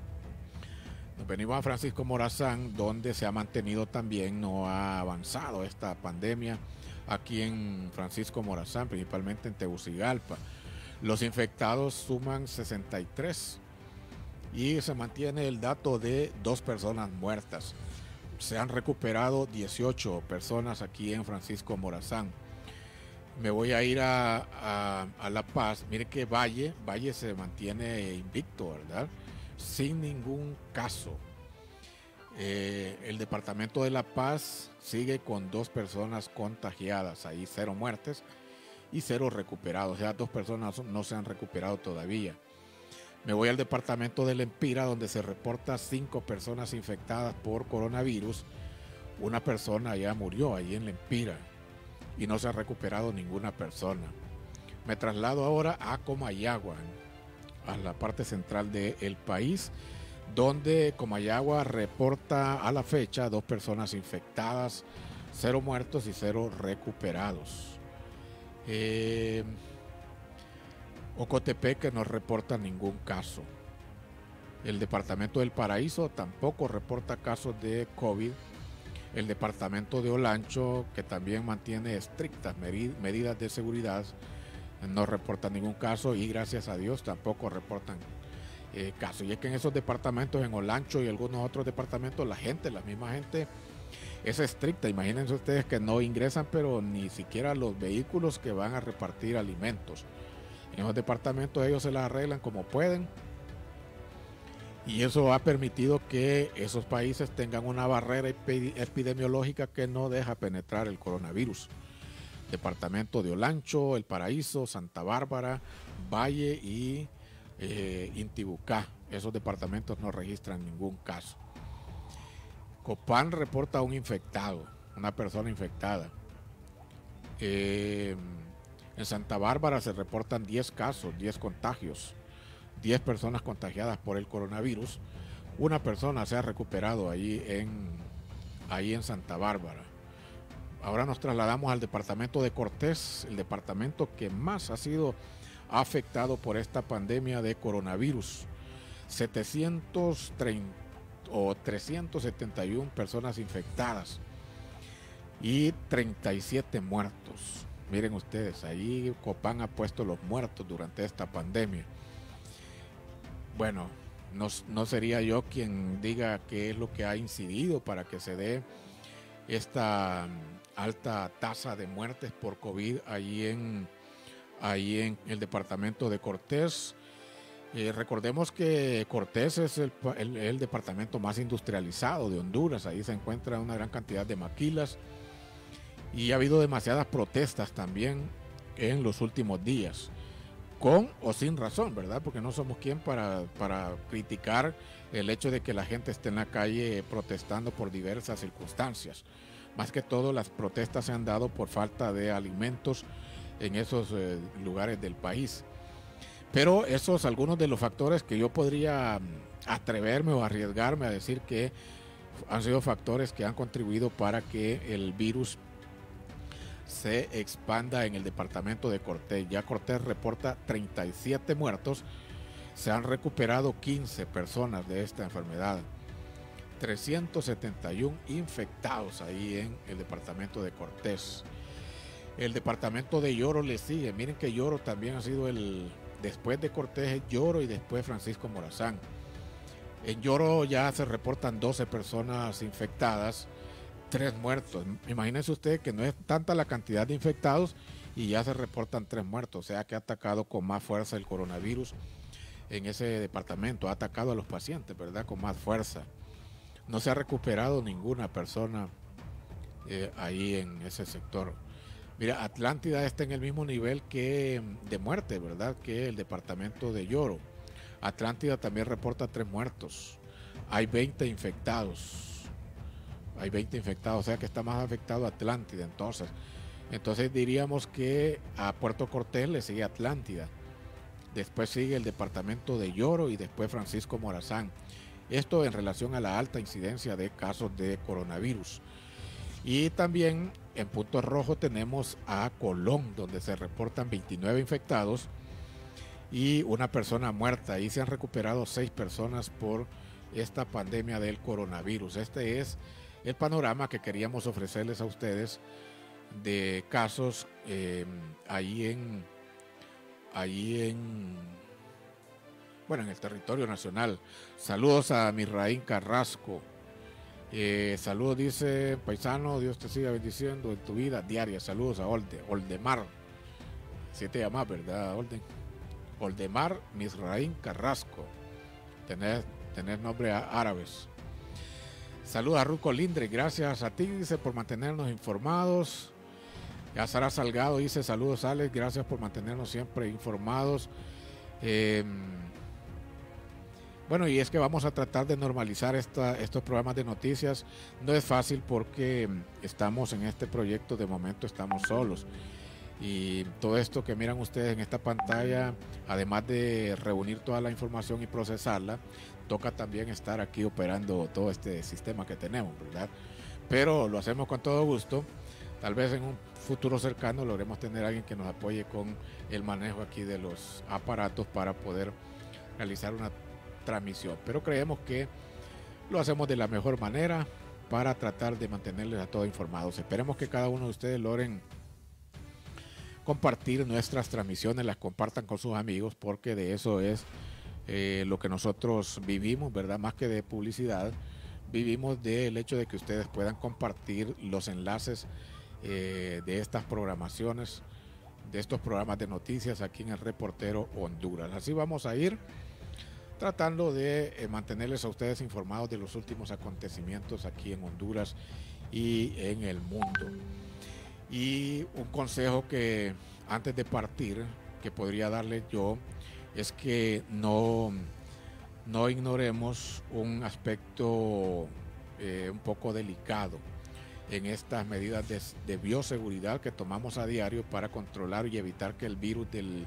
Donde se ha mantenido también, no ha avanzado esta pandemia aquí en Francisco Morazán, principalmente en Tegucigalpa. Los infectados suman 63 y se mantiene el dato de 2 personas muertas. Se han recuperado 18 personas aquí en Francisco Morazán. Me voy a ir a La Paz. Mire que Valle se mantiene invicto, ¿verdad?, sin ningún caso. El departamento de La Paz sigue con 2 personas contagiadas, ahí 0 muertes y 0 recuperados, o sea, 2 personas no se han recuperado todavía. Me voy al departamento de Lempira, donde se reporta 5 personas infectadas por coronavirus. Una persona ya murió ahí en Lempira y no se ha recuperado ninguna persona. Me traslado ahora a Comayagua, a la parte central del país, donde Comayagua reporta a la fecha 2 personas infectadas, 0 muertos y 0 recuperados. Ocotepeque no reporta ningún caso. El departamento del Paraíso tampoco reporta casos de COVID. El departamento de Olancho, que también mantiene estrictas medidas de seguridad, no reporta ningún caso y gracias a Dios tampoco reportan casos. Y es que en esos departamentos, en Olancho y algunos otros departamentos, la misma gente es estricta. Imagínense ustedes que no ingresan, pero ni siquiera los vehículos que van a repartir alimentos. En esos departamentos ellos se las arreglan como pueden. Y eso ha permitido que esos países tengan una barrera epidemiológica que no deja penetrar el coronavirus. Departamento de Olancho, El Paraíso, Santa Bárbara, Valle y Intibucá. Esos departamentos no registran ningún caso. Copán reporta un infectado, una persona infectada. En Santa Bárbara se reportan 10 casos, 10 contagios, 10 personas contagiadas por el coronavirus. Una persona se ha recuperado ahí en Santa Bárbara. Ahora nos trasladamos al departamento de Cortés, el departamento que más ha sido afectado por esta pandemia de coronavirus. 371 personas infectadas y 37 muertos. Miren ustedes, ahí Copán ha puesto los muertos durante esta pandemia. Bueno, no sería yo quien diga qué es lo que ha incidido para que se dé esta alta tasa de muertes por COVID ahí en el departamento de Cortés. Recordemos que Cortés es el departamento más industrializado de Honduras. Ahí se encuentra una gran cantidad de maquilas y ha habido demasiadas protestas también en los últimos días, con o sin razón, ¿verdad? Porque no somos quien para criticar el hecho de que la gente esté en la calle protestando por diversas circunstancias. Más que todo, las protestas se han dado por falta de alimentos en esos lugares del país. Pero esos algunos de los factores que yo podría atreverme o arriesgarme a decir que han sido factores que han contribuido para que el virus se expanda en el departamento de Cortés. Ya Cortés reporta 37 muertos, se han recuperado 15 personas de esta enfermedad, 371 infectados ahí en el departamento de Cortés. El departamento de Lloro le sigue. Miren que Lloro también ha sido después de Cortés es Lloro y después Francisco Morazán. En Lloro ya se reportan 12 personas infectadas 3 muertos. Imagínense usted que no es tanta la cantidad de infectados y ya se reportan 3 muertos. O sea que ha atacado con más fuerza el coronavirus en ese departamento. Ha atacado a los pacientes, ¿verdad? Con más fuerza. No se ha recuperado ninguna persona ahí en ese sector. Mira, Atlántida está en el mismo nivel que de muerte, ¿verdad? Que el departamento de Yoro. Atlántida también reporta 3 muertos. Hay 20 infectados. Hay 20 infectados, o sea que está más afectado Atlántida. Entonces diríamos que a Puerto Cortés le sigue Atlántida. Después sigue el departamento de Yoro y después Francisco Morazán. Esto en relación a la alta incidencia de casos de coronavirus. Y también en punto rojo tenemos a Colón, donde se reportan 29 infectados y una persona muerta. Ahí se han recuperado 6 personas por esta pandemia del coronavirus. Este es el panorama que queríamos ofrecerles a ustedes de casos ahí en el territorio nacional. Saludos a Misraín Carrasco. Saludos, dice paisano, Dios te siga bendiciendo en tu vida diaria. Saludos a Oldemar. Así te llamas, ¿verdad, Oldemar Misraín Carrasco. Tener nombre árabes. Saludos a Ruth Colindre, gracias a ti, dice, por mantenernos informados. A Sara Salgado dice, saludos Alex, gracias por mantenernos siempre informados. Bueno, y es que vamos a tratar de normalizar estos programas de noticias. No es fácil porque estamos en este proyecto, de momento estamos solos. Y todo esto que miran ustedes en esta pantalla, además de reunir toda la información y procesarla, toca también estar aquí operando todo este sistema que tenemos, ¿verdad? Pero lo hacemos con todo gusto. Tal vez en un futuro cercano logremos tener a alguien que nos apoye con el manejo aquí de los aparatos para poder realizar una transmisión, pero creemos que lo hacemos de la mejor manera para tratar de mantenerles a todos informados. Esperemos que cada uno de ustedes logren compartir nuestras transmisiones, las compartan con sus amigos, porque de eso es lo que nosotros vivimos, ¿verdad? Más que de publicidad, vivimos del hecho de que ustedes puedan compartir los enlaces de estas programaciones, de estos programas de noticias aquí en el Reportero Honduras. Así vamos a ir tratando de mantenerles a ustedes informados de los últimos acontecimientos aquí en Honduras y en el mundo. Y un consejo que antes de partir, que podría darles yo, es que no ignoremos un aspecto un poco delicado en estas medidas de bioseguridad que tomamos a diario para controlar y evitar que el virus del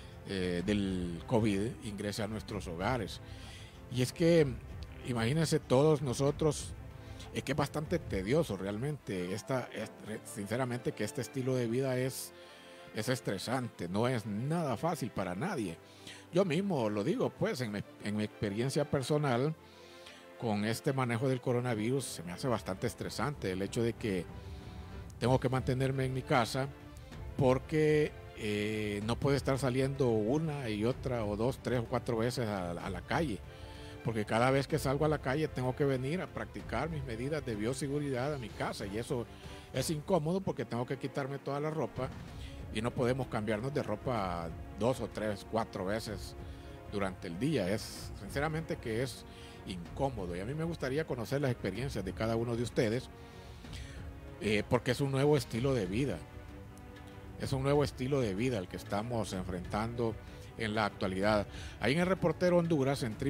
COVID ingrese a nuestros hogares. Y es que imagínense todos nosotros, es que es bastante tedioso realmente, sinceramente que este estilo de vida es estresante, no es nada fácil para nadie. Yo mismo lo digo, pues en mi experiencia personal con este manejo del coronavirus se me hace bastante estresante el hecho de que tengo que mantenerme en mi casa porque no puedo estar saliendo una y otra o 2, 3 o 4 veces a la calle, porque cada vez que salgo a la calle tengo que venir a practicar mis medidas de bioseguridad a mi casa, y eso es incómodo porque tengo que quitarme toda la ropa y no podemos cambiarnos de ropa 2 o 3, 4 veces durante el día. Sinceramente que es incómodo, y a mí me gustaría conocer las experiencias de cada uno de ustedes, porque es un nuevo estilo de vida. Es un nuevo estilo de vida el que estamos enfrentando en la actualidad. Ahí en el Reportero Honduras, en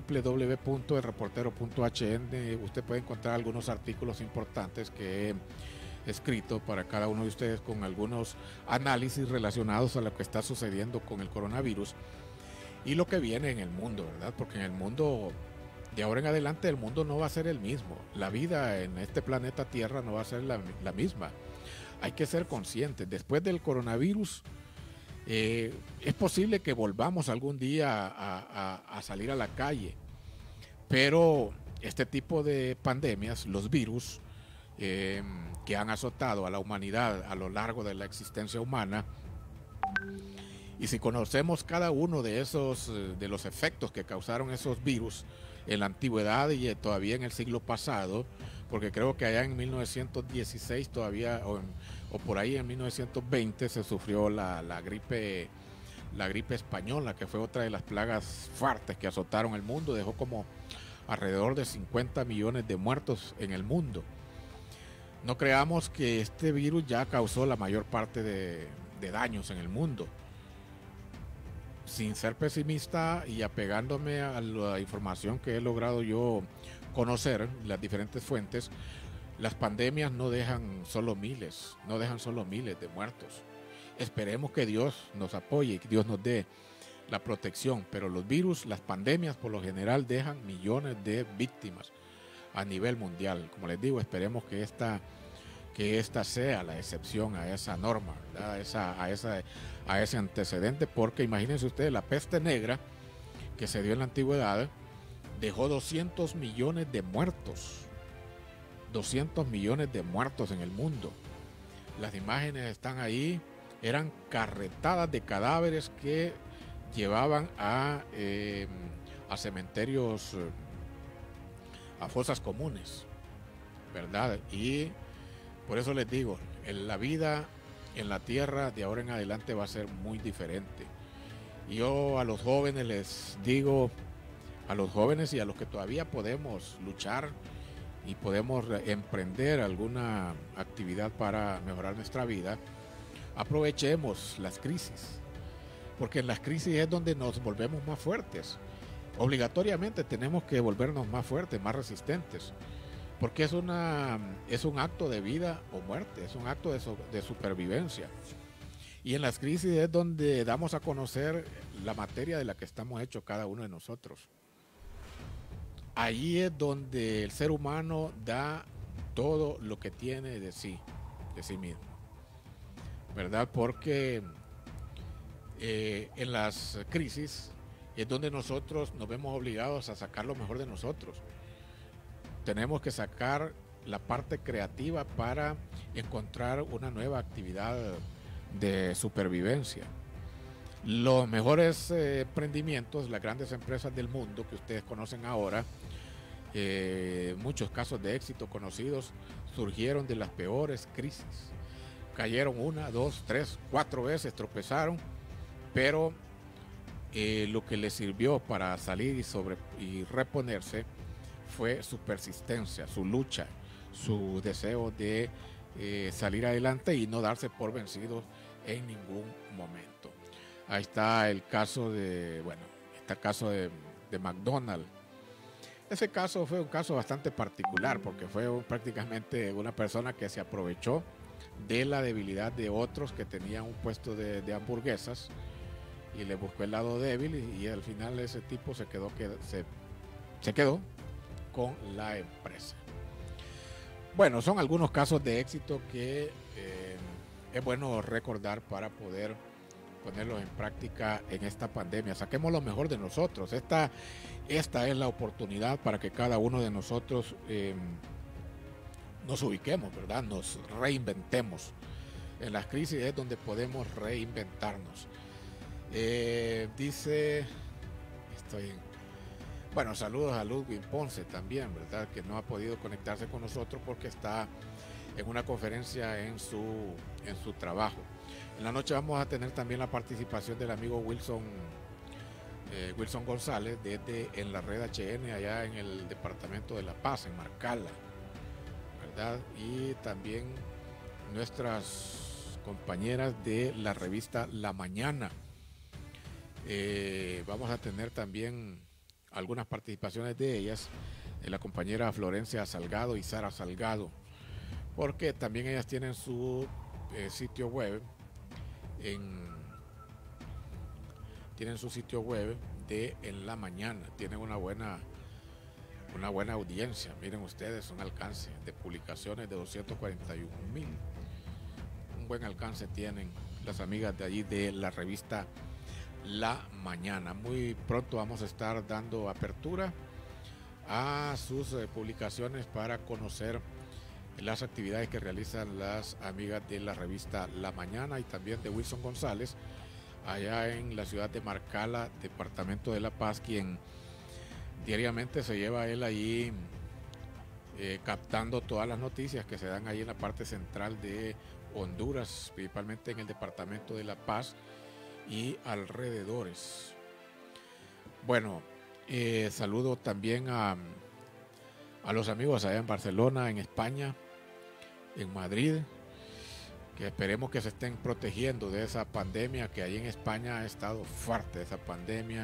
www.elreportero.hn, usted puede encontrar algunos artículos importantes que he escrito para cada uno de ustedes con algunos análisis relacionados a lo que está sucediendo con el coronavirus y lo que viene en el mundo, ¿verdad? Porque en el mundo, de ahora en adelante, el mundo no va a ser el mismo. La vida en este planeta Tierra no va a ser la misma. Hay que ser conscientes. Después del coronavirus, es posible que volvamos algún día a salir a la calle, pero este tipo de pandemias, los virus que han azotado a la humanidad a lo largo de la existencia humana, y si conocemos cada uno de los efectos que causaron esos virus en la antigüedad y todavía en el siglo pasado, porque creo que allá en 1916 todavía, o por ahí en 1920 se sufrió la gripe española, que fue otra de las plagas fuertes que azotaron el mundo, dejó como alrededor de 50 millones de muertos en el mundo. No creamos que este virus ya causó la mayor parte de daños en el mundo. Sin ser pesimista y apegándome a la información que he logrado yo conocer, las diferentes fuentes, las pandemias no dejan solo miles de muertos. Esperemos que Dios nos apoye y que Dios nos dé la protección, pero los virus, las pandemias por lo general dejan millones de víctimas a nivel mundial. Como les digo, esperemos que esta sea la excepción a esa norma, ¿verdad? a ese antecedente, porque imagínense ustedes, la peste negra que se dio en la antigüedad dejó 200 millones de muertos. 200 millones de muertos en el mundo. Las imágenes están ahí, eran carretadas de cadáveres que llevaban a cementerios, a fosas comunes, ¿verdad? Y por eso les digo, la vida en la tierra de ahora en adelante va a ser muy diferente. Y yo a los jóvenes les digo, a los jóvenes y a los que todavía podemos luchar y podemos emprender alguna actividad para mejorar nuestra vida, aprovechemos las crisis, porque en las crisis es donde nos volvemos más fuertes. Obligatoriamente tenemos que volvernos más fuertes, más resistentes, porque es un acto de vida o muerte, es un acto de supervivencia. Y en las crisis es donde damos a conocer la materia de la que estamos hechos cada uno de nosotros. Allí es donde el ser humano da todo lo que tiene de sí mismo, ¿verdad? Porque en las crisis es donde nosotros nos vemos obligados a sacar lo mejor de nosotros. Tenemos que sacar la parte creativa para encontrar una nueva actividad de supervivencia. Los mejores emprendimientos, las grandes empresas del mundo que ustedes conocen ahora, muchos casos de éxito conocidos, surgieron de las peores crisis. Cayeron 1, 2, 3, 4 veces, tropezaron, pero lo que les sirvió para salir y reponerse fue su persistencia, su lucha, su deseo de salir adelante y no darse por vencidos en ningún momento. Ahí está el caso de McDonald's. Ese caso fue un caso bastante particular porque fue prácticamente una persona que se aprovechó de la debilidad de otros que tenían un puesto de hamburguesas y le buscó el lado débil y al final ese tipo se quedó con la empresa. Bueno, son algunos casos de éxito que es bueno recordar para poder ponerlos en práctica en esta pandemia. Saquemos lo mejor de nosotros. Esta es la oportunidad para que cada uno de nosotros nos ubiquemos, ¿verdad? Nos reinventemos. En las crisis es donde podemos reinventarnos. Saludos a Ludwig Ponce también, ¿verdad? Que no ha podido conectarse con nosotros porque está en una conferencia en su trabajo. En la noche vamos a tener también la participación del amigo Wilson González en la red HN allá en el departamento de La Paz, en Marcala, ¿verdad? Y también nuestras compañeras de la revista La Mañana. Vamos a tener también algunas participaciones de ellas, de la compañera Florencia Salgado y Sara Salgado, porque también ellas tienen su sitio web tienen su sitio web en La Mañana. Tienen una buena audiencia. Miren ustedes, un alcance de publicaciones de 241,000. Un buen alcance tienen las amigas de allí de la revista La Mañana. Muy pronto vamos a estar dando apertura a sus publicaciones para conocer las actividades que realizan las amigas de la revista La Mañana y también de Wilson González allá en la ciudad de Marcala, departamento de La Paz, quien diariamente se lleva él allí captando todas las noticias que se dan ahí en la parte central de Honduras, principalmente en el departamento de La Paz y alrededores. Bueno, saludo también a los amigos allá en Barcelona, en España, en Madrid, que esperemos que se estén protegiendo de esa pandemia que ahí en España ha estado fuerte. Esa pandemia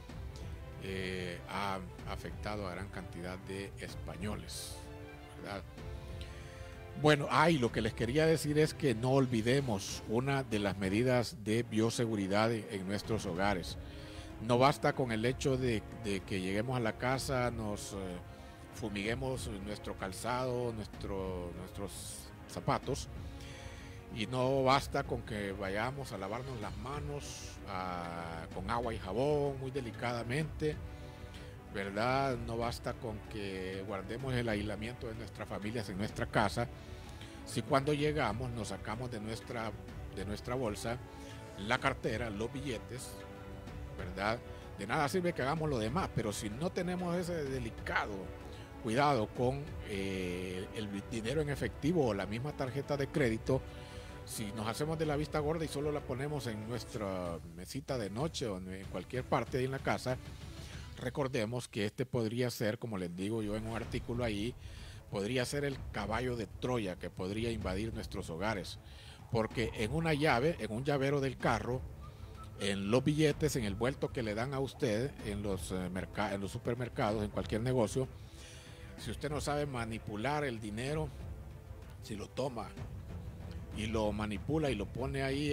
ha afectado a gran cantidad de españoles, ¿verdad? Bueno, lo que les quería decir es que no olvidemos una de las medidas de bioseguridad en nuestros hogares. No basta con el hecho de que lleguemos a la casa, nos fumiguemos nuestro calzado, nuestros zapatos, y no basta con que vayamos a lavarnos las manos con agua y jabón muy delicadamente, ¿verdad? No basta con que guardemos el aislamiento de nuestras familias en nuestra casa, si cuando llegamos nos sacamos de nuestra bolsa la cartera, los billetes, ¿verdad? De nada sirve que hagamos lo demás, pero si no tenemos ese delicado cuidado con el dinero en efectivo o la misma tarjeta de crédito, si nos hacemos de la vista gorda y solo la ponemos en nuestra mesita de noche o en cualquier parte ahí en la casa, recordemos que este podría ser, como les digo yo en un artículo ahí, podría ser el caballo de Troya que podría invadir nuestros hogares, porque en una llave, en un llavero del carro, en los billetes, en el vuelto que le dan a usted en los supermercados, en cualquier negocio, si usted no sabe manipular el dinero, si lo toma y lo manipula y lo pone ahí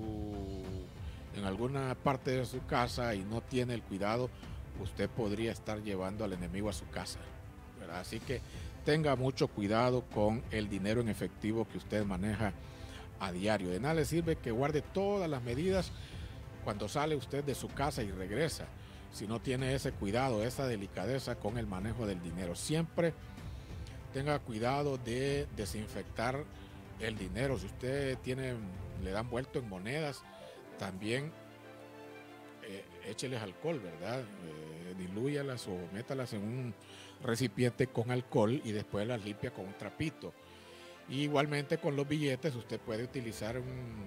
en alguna parte de su casa y no tiene el cuidado, usted podría estar llevando al enemigo a su casa, ¿verdad? Así que tenga mucho cuidado con el dinero en efectivo que usted maneja a diario. De nada le sirve que guarde todas las medidas cuando sale usted de su casa y regresa, si no tiene ese cuidado, esa delicadeza con el manejo del dinero. Siempre tenga cuidado de desinfectar el dinero. Si usted le dan vuelto en monedas, también écheles alcohol, ¿verdad? Dilúyalas o métalas en un recipiente con alcohol y después las limpia con un trapito. Y igualmente con los billetes usted puede utilizar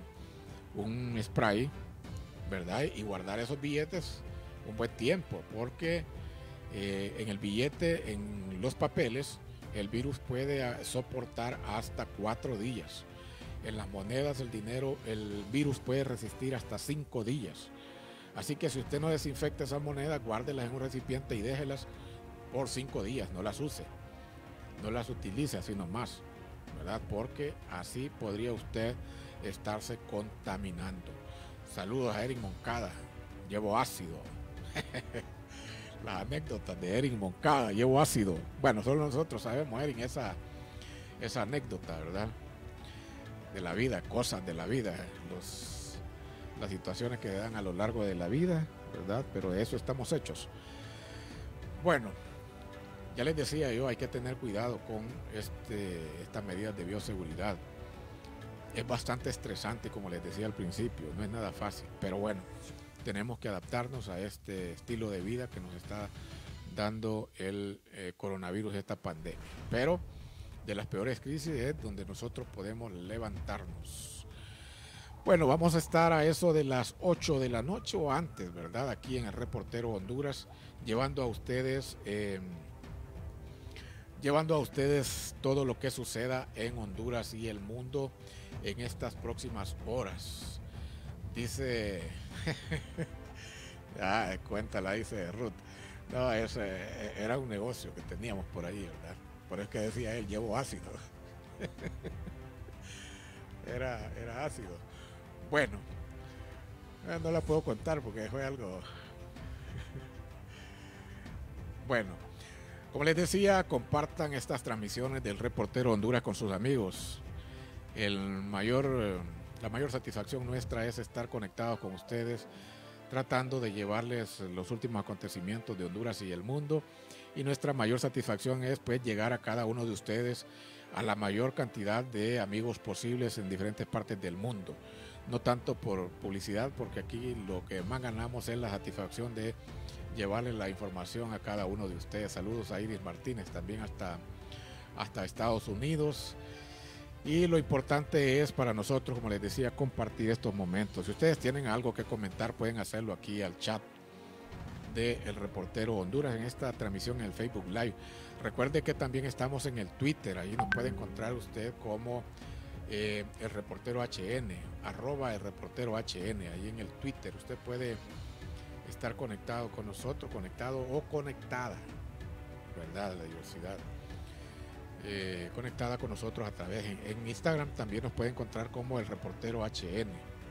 un spray, ¿verdad? Y guardar esos billetes un buen tiempo, porque en el billete, en los papeles, el virus puede soportar hasta 4 días. En las monedas, el dinero, el virus puede resistir hasta 5 días. Así que si usted no desinfecta esas monedas, guárdelas en un recipiente y déjelas por 5 días, no las use, no las utilice así nomás, ¿verdad? Porque así podría usted estarse contaminando. Saludos a Eric Moncada, llevo ácido. Las anécdotas de Eric Moncada, llevo ácido. Bueno, solo nosotros sabemos, Eric, esa anécdota, ¿verdad? De la vida, cosas de la vida, las situaciones que se dan a lo largo de la vida, ¿verdad? Pero de eso estamos hechos. Bueno, ya les decía yo, hay que tener cuidado con estas medidas de bioseguridad. Es bastante estresante, como les decía al principio, no es nada fácil, pero bueno, tenemos que adaptarnos a este estilo de vida que nos está dando el coronavirus, esta pandemia. Pero de las peores crisis es donde nosotros podemos levantarnos. Bueno, vamos a estar a eso de las 8 de la noche o antes, ¿verdad? Aquí en el Reportero Honduras, llevando a ustedes todo lo que suceda en Honduras y el mundo en estas próximas horas. Dice, cuéntala, dice Ruth. No, ese era un negocio que teníamos por ahí, ¿verdad? Por eso que decía él, llevo ácido. Era ácido. Bueno, no la puedo contar porque fue algo. Bueno, como les decía, compartan estas transmisiones del Reportero Honduras con sus amigos. La mayor satisfacción nuestra es estar conectados con ustedes, tratando de llevarles los últimos acontecimientos de Honduras y el mundo. Y nuestra mayor satisfacción es pues llegar a cada uno de ustedes, a la mayor cantidad de amigos posibles en diferentes partes del mundo. No tanto por publicidad, porque aquí lo que más ganamos es la satisfacción de llevarles la información a cada uno de ustedes. Saludos a Iris Martínez, también hasta hasta Estados Unidos. Y lo importante es para nosotros, como les decía, compartir estos momentos. Si ustedes tienen algo que comentar, pueden hacerlo aquí al chat de El Reportero Honduras en esta transmisión en el Facebook Live. Recuerde que también estamos en el Twitter, ahí nos puede encontrar usted como El Reportero HN, @ El Reportero HN, ahí en el Twitter. Usted puede estar conectado con nosotros, conectado o conectada, ¿verdad? La diversidad. Conectada con nosotros a través en Instagram también nos puede encontrar como El Reportero HN.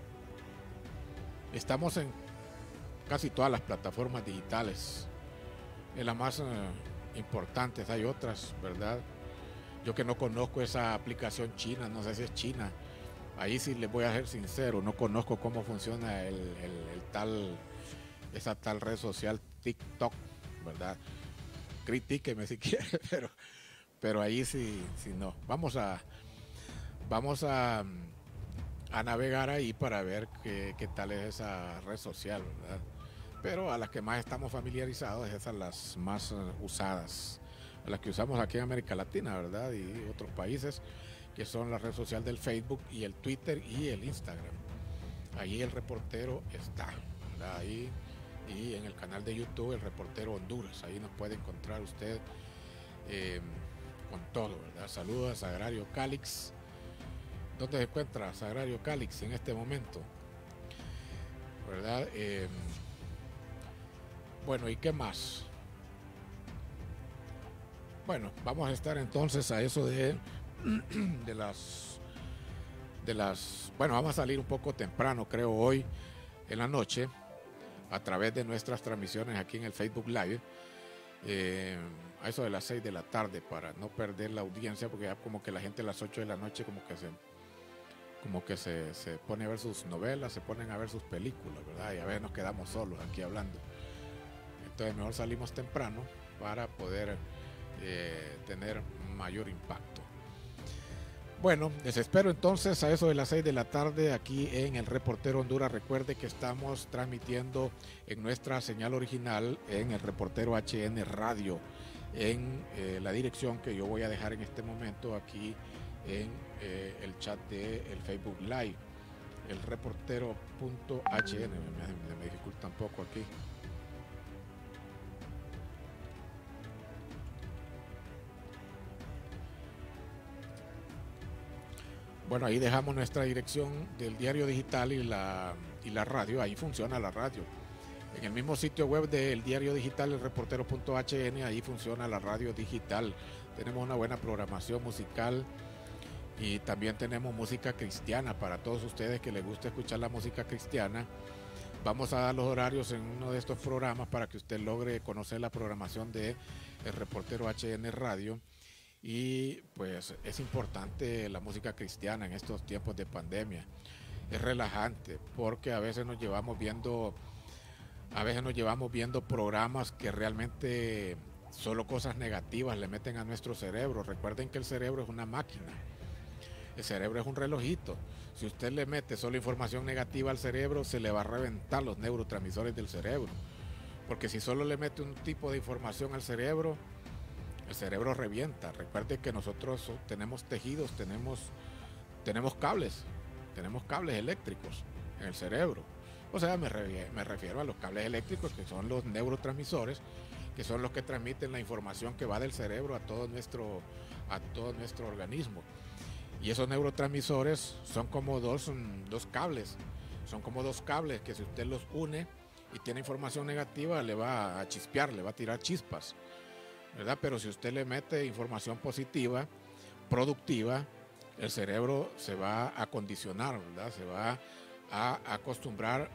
Estamos en casi todas las plataformas digitales, en las más importantes. Hay otras, ¿verdad? Yo que no conozco esa aplicación china, no sé si es china, ahí sí les voy a ser sincero, no conozco cómo funciona esa tal red social TikTok, ¿verdad? Critíqueme si quiere, pero ahí sí no. Vamos a navegar ahí para ver qué tal es esa red social, ¿verdad? Pero a las que más estamos familiarizados, esas las más usadas, a las que usamos aquí en América Latina, ¿verdad? Y otros países, que son la red social del Facebook y el Twitter y el Instagram. Ahí El Reportero está, ¿verdad? Ahí, y en el canal de YouTube El Reportero Honduras, ahí nos puede encontrar usted con todo, ¿verdad? Saludos a Sagrario Calix. ¿Dónde se encuentra Sagrario Calix en este momento? ¿Verdad? Bueno, ¿y qué más? Bueno, vamos a estar entonces a eso de las... Bueno, vamos a salir un poco temprano, creo, hoy en la noche, a través de nuestras transmisiones aquí en el Facebook Live, a eso de las 6 de la tarde, para no perder la audiencia, porque ya como que la gente a las 8 de la noche como que se pone a ver sus novelas, se ponen a ver sus películas, ¿verdad? Y a veces nos quedamos solos aquí hablando. Entonces mejor salimos temprano para poder tener mayor impacto. Bueno, les espero entonces a eso de las 6 de la tarde aquí en El Reportero Honduras. Recuerde que estamos transmitiendo en nuestra señal original en El Reportero HN Radio, en la dirección que yo voy a dejar en este momento aquí en el chat de el Facebook Live, el reportero.hn. Me dificulta un poco aquí. Bueno, ahí dejamos nuestra dirección del diario digital y la radio. Ahí funciona la radio. En el mismo sitio web del diario digital, el reportero.hn, ahí funciona la radio digital. Tenemos una buena programación musical y también tenemos música cristiana para todos ustedes que les gusta escuchar la música cristiana. Vamos a dar los horarios en uno de estos programas para que usted logre conocer la programación de el Reportero HN Radio. Y pues es importante la música cristiana en estos tiempos de pandemia. Es relajante porque a veces nos llevamos viendo programas que realmente solo cosas negativas le meten a nuestro cerebro. Recuerden que el cerebro es una máquina. El cerebro es un relojito. Si usted le mete solo información negativa al cerebro, se le va a reventar los neurotransmisores del cerebro. Porque si solo le mete un tipo de información al cerebro, el cerebro revienta. Recuerde que nosotros tenemos tejidos, tenemos cables eléctricos en el cerebro. O sea, me refiero a los cables eléctricos, que son los neurotransmisores, que son los que transmiten la información que va del cerebro a todo nuestro organismo. Y esos neurotransmisores son como dos cables. Son como dos cables que si usted los une y tiene información negativa, le va a chispear, le va a tirar chispas, ¿verdad? Pero si usted le mete información positiva, productiva, el cerebro se va a condicionar, ¿verdad? Se va a acostumbrar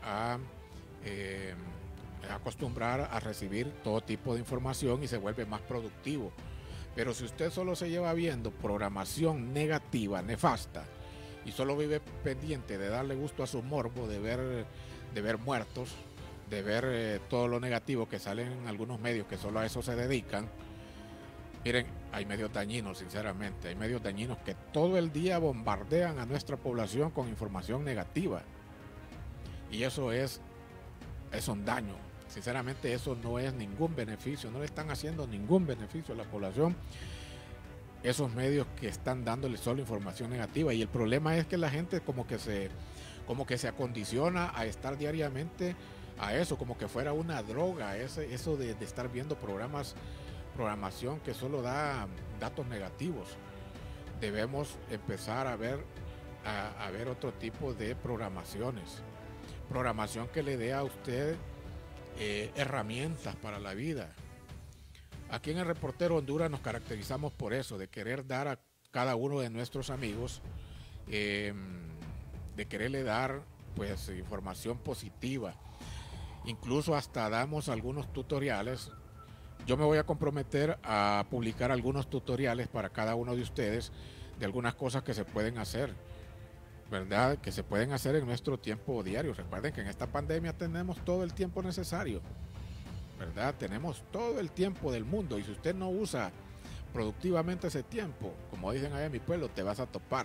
a recibir todo tipo de información y se vuelve más productivo. Pero si usted solo se lleva viendo programación negativa, nefasta, y solo vive pendiente de darle gusto a su morbo, de ver muertos, de ver todo lo negativo que sale en algunos medios que solo a eso se dedican, miren, hay medios dañinos, sinceramente, hay medios dañinos que todo el día bombardean a nuestra población con información negativa. Y eso es un daño. Sinceramente, eso no es ningún beneficio, no le están haciendo ningún beneficio a la población. esos medios que están dándole solo información negativa. Y el problema es que la gente como que se acondiciona a estar diariamente a eso, como que fuera una droga, eso de estar viendo programación que solo da datos negativos. Debemos empezar a ver otro tipo de programación que le dé a usted herramientas para la vida. Aquí en el Reportero Honduras nos caracterizamos por eso, de querer dar a cada uno de nuestros amigos, de quererle dar pues información positiva. Incluso hasta damos algunos tutoriales. Yo me voy a comprometer a publicar algunos tutoriales para cada uno de ustedes de algunas cosas que se pueden hacer, ¿verdad? Que se pueden hacer en nuestro tiempo diario. Recuerden que en esta pandemia tenemos todo el tiempo necesario, ¿verdad? Tenemos todo el tiempo del mundo, y si usted no usa productivamente ese tiempo, como dicen allá en mi pueblo, te vas a topar.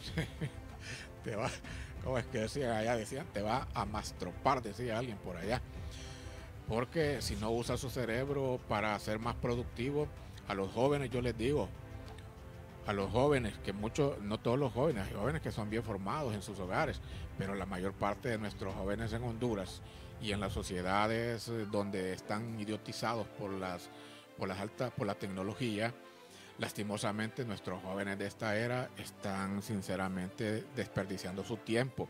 ¿Cómo es que decían allá? Decían, te va a mastropar, decía alguien por allá. Porque si no usa su cerebro para ser más productivo, a los jóvenes yo les digo, a los jóvenes, que muchos, no todos los jóvenes, hay jóvenes que son bien formados en sus hogares, pero la mayor parte de nuestros jóvenes en Honduras y en las sociedades donde están idiotizados por la tecnología, lastimosamente nuestros jóvenes de esta era están sinceramente desperdiciando su tiempo,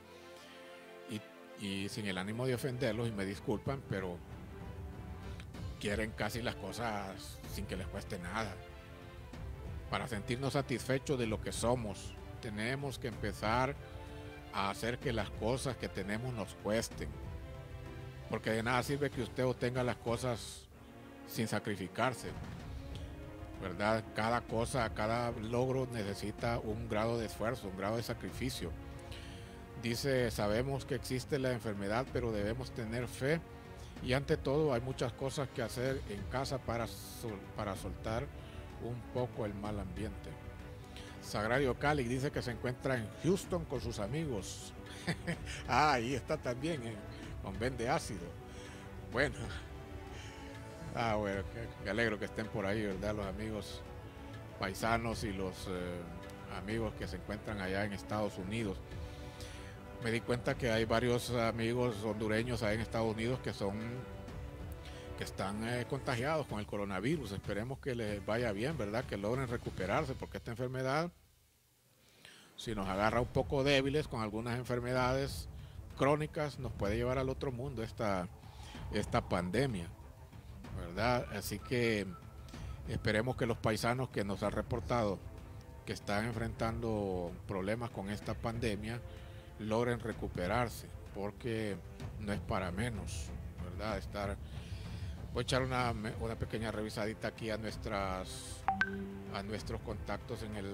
y sin el ánimo de ofenderlos, y me disculpan, pero quieren casi las cosas sin que les cueste nada. Para sentirnos satisfechos de lo que somos, tenemos que empezar a hacer que las cosas que tenemos nos cuesten, porque de nada sirve que usted obtenga las cosas sin sacrificarse, ¿verdad? Cada cosa, cada logro necesita un grado de esfuerzo, un grado de sacrificio. Dice, sabemos que existe la enfermedad, pero debemos tener fe, y ante todo hay muchas cosas que hacer en casa para soltar un poco el mal ambiente. Sagrario Cali dice que se encuentra en Houston con sus amigos. Ahí está también, con Vende Ácido. Bueno, bueno, me alegro que estén por ahí, ¿verdad? Los amigos paisanos y los amigos que se encuentran allá en Estados Unidos. Me di cuenta que hay varios amigos hondureños ahí en Estados Unidos que están contagiados con el coronavirus. Esperemos que les vaya bien, ¿verdad? Que logren recuperarse, porque esta enfermedad, si nos agarra un poco débiles con algunas enfermedades crónicas, nos puede llevar al otro mundo esta pandemia, ¿verdad? Así que esperemos que los paisanos que nos han reportado que están enfrentando problemas con esta pandemia logren recuperarse, porque no es para menos, ¿verdad? Voy a echar una pequeña revisadita aquí a nuestros contactos en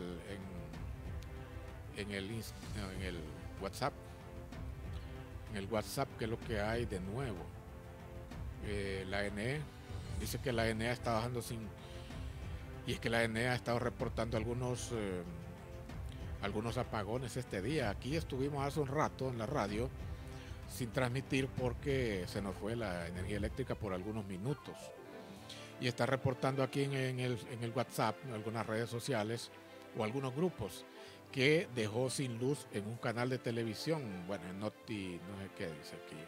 el WhatsApp. En el WhatsApp, ¿qué es lo que hay de nuevo? La ENE dice que la ENE está bajando y es que la ENE ha estado reportando algunos apagones este día. Aquí estuvimos hace un rato en la radio sin transmitir porque se nos fue la energía eléctrica por algunos minutos, y está reportando aquí en el WhatsApp, en algunas redes sociales o algunos grupos, que dejó sin luz en un canal de televisión, bueno, en Noti, no sé qué dice aquí,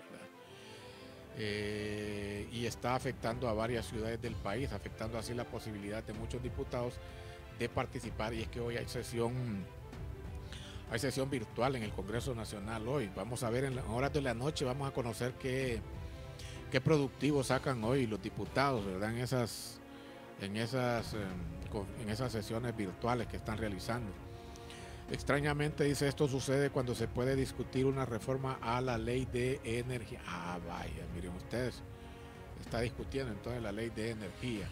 ¿verdad? Y está afectando a varias ciudades del país, afectando así la posibilidad de muchos diputados de participar. Y es que hoy hay sesión virtual en el Congreso Nacional hoy. Vamos a ver en las horas de la noche, vamos a conocer qué productivos sacan hoy los diputados, ¿verdad? En esas sesiones virtuales que están realizando. Extrañamente, dice, esto sucede cuando se puede discutir una reforma a la ley de energía. Vaya, miren ustedes, está discutiendo entonces la ley de energía.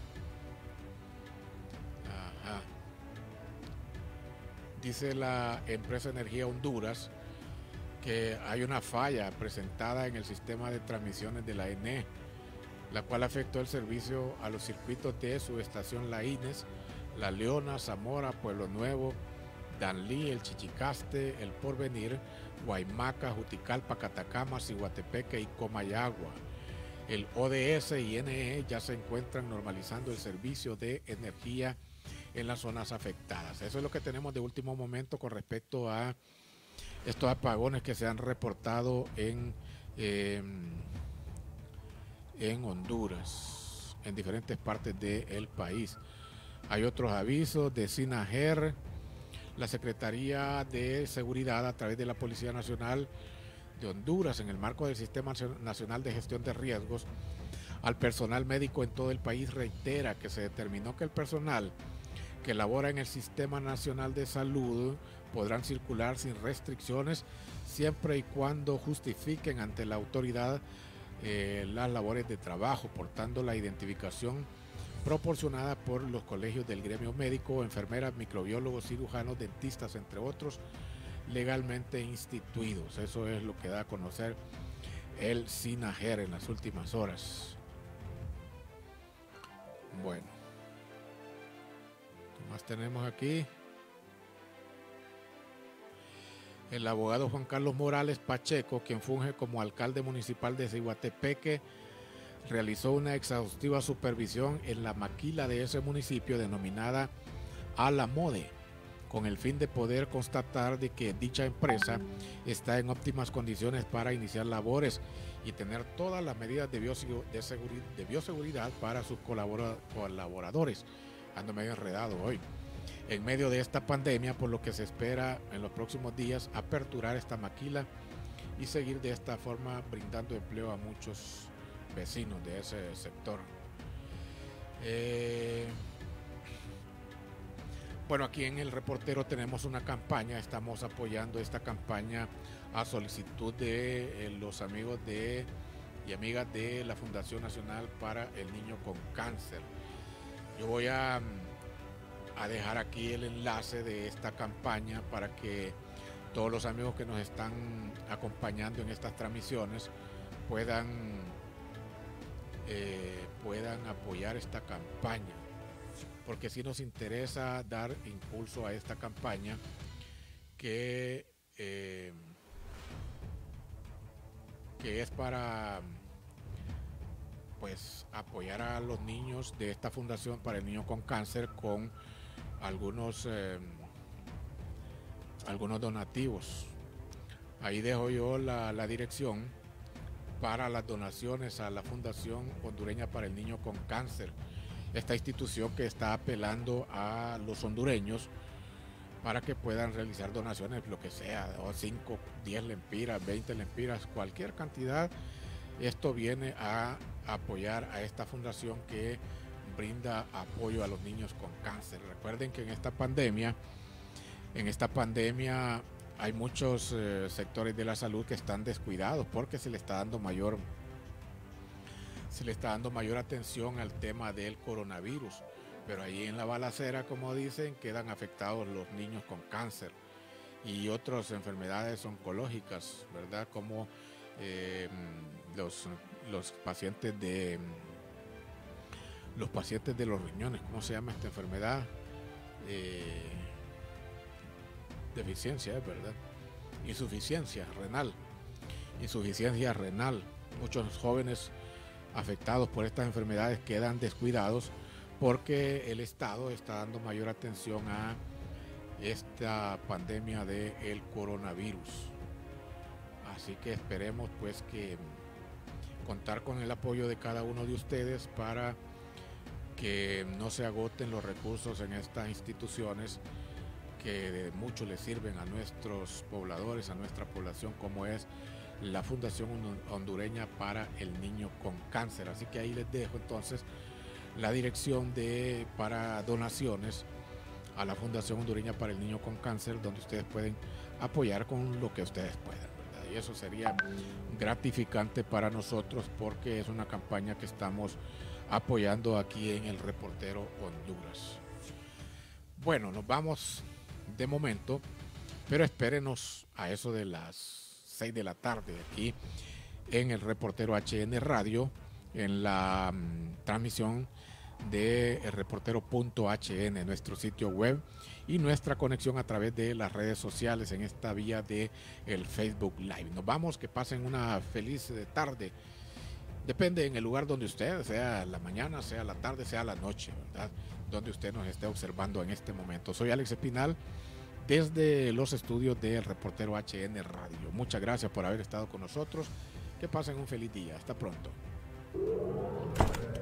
Ajá. Dice la empresa Energía Honduras que hay una falla presentada en el sistema de transmisiones de la ENE, la cual afectó el servicio a los circuitos de su estación La Ines, La Leona, Zamora, Pueblo Nuevo, Danlí, El Chichicaste, El Porvenir, Guaymaca, Juticalpa, Catacama, Ciguatepeque y Comayagua. El ODS y NE ya se encuentran normalizando el servicio de energía en las zonas afectadas. Eso es lo que tenemos de último momento con respecto a estos apagones que se han reportado en Honduras, en diferentes partes del país. Hay otros avisos de SINAGER, la Secretaría de Seguridad a través de la Policía Nacional de Honduras, en el marco del Sistema Nacional de Gestión de Riesgos, al personal médico en todo el país reitera que se determinó que el personal que labora en el Sistema Nacional de Salud podrán circular sin restricciones siempre y cuando justifiquen ante la autoridad las labores de trabajo, portando la identificación proporcionada por los colegios del gremio médico, enfermeras, microbiólogos, cirujanos, dentistas, entre otros, legalmente instituidos. Eso es lo que da a conocer el SINAGER en las últimas horas. Bueno, ¿qué más tenemos aquí? El abogado Juan Carlos Morales Pacheco, quien funge como alcalde municipal de Ciguatepeque, realizó una exhaustiva supervisión en la maquila de ese municipio denominada Alamode, con el fin de poder constatar de que dicha empresa está en óptimas condiciones para iniciar labores y tener todas las medidas de bioseguridad para sus colaboradores. Ando medio enredado hoy. En medio de esta pandemia, por lo que se espera en los próximos días aperturar esta maquila y seguir de esta forma brindando empleo a muchos vecinos de ese sector. Bueno, aquí en El Reportero tenemos una campaña, estamos apoyando esta campaña a solicitud de los amigos y amigas de la Fundación Nacional para el Niño con Cáncer. Yo voy a dejar aquí el enlace de esta campaña para que todos los amigos que nos están acompañando en estas transmisiones puedan apoyar esta campaña, porque sí nos interesa dar impulso a esta campaña que es para pues apoyar a los niños de esta Fundación para el Niño con Cáncer con algunos donativos. Ahí dejo yo la dirección para las donaciones a la Fundación Hondureña para el Niño con Cáncer, esta institución que está apelando a los hondureños para que puedan realizar donaciones, lo que sea, 5, 10 lempiras, 20 lempiras, cualquier cantidad. Esto viene a apoyar a esta fundación que brinda apoyo a los niños con cáncer. Recuerden que en esta pandemia hay muchos sectores de la salud que están descuidados porque se le está dando mayor atención al tema del coronavirus, pero ahí en la balacera, como dicen, quedan afectados los niños con cáncer y otras enfermedades oncológicas, ¿verdad? Como los pacientes de los riñones. ¿Cómo se llama esta enfermedad? Deficiencia, ¿verdad? Insuficiencia renal. Muchos jóvenes afectados por estas enfermedades quedan descuidados porque el Estado está dando mayor atención a esta pandemia del coronavirus. Así que esperemos pues que contar con el apoyo de cada uno de ustedes para que no se agoten los recursos en estas instituciones que de mucho les sirven a nuestros pobladores, a nuestra población, como es la Fundación Hondureña para el Niño con Cáncer. Así que ahí les dejo entonces la dirección para donaciones a la Fundación Hondureña para el Niño con Cáncer, donde ustedes pueden apoyar con lo que ustedes puedan, ¿verdad? Y eso sería gratificante para nosotros porque es una campaña que estamos apoyando aquí en El Reportero Honduras. Bueno, nos vamos de momento, pero espérenos a eso de las 6 de la tarde aquí en El Reportero HN Radio, en la transmisión de elreportero.hn, nuestro sitio web, y nuestra conexión a través de las redes sociales en esta vía de el Facebook Live. Nos vamos, que pasen una feliz tarde. Depende en el lugar donde usted, sea la mañana, sea la tarde, sea la noche, ¿verdad? donde usted nos esté observando en este momento. Soy Alex Espinal, desde los estudios del Reportero HN Radio. Muchas gracias por haber estado con nosotros. Que pasen un feliz día. Hasta pronto.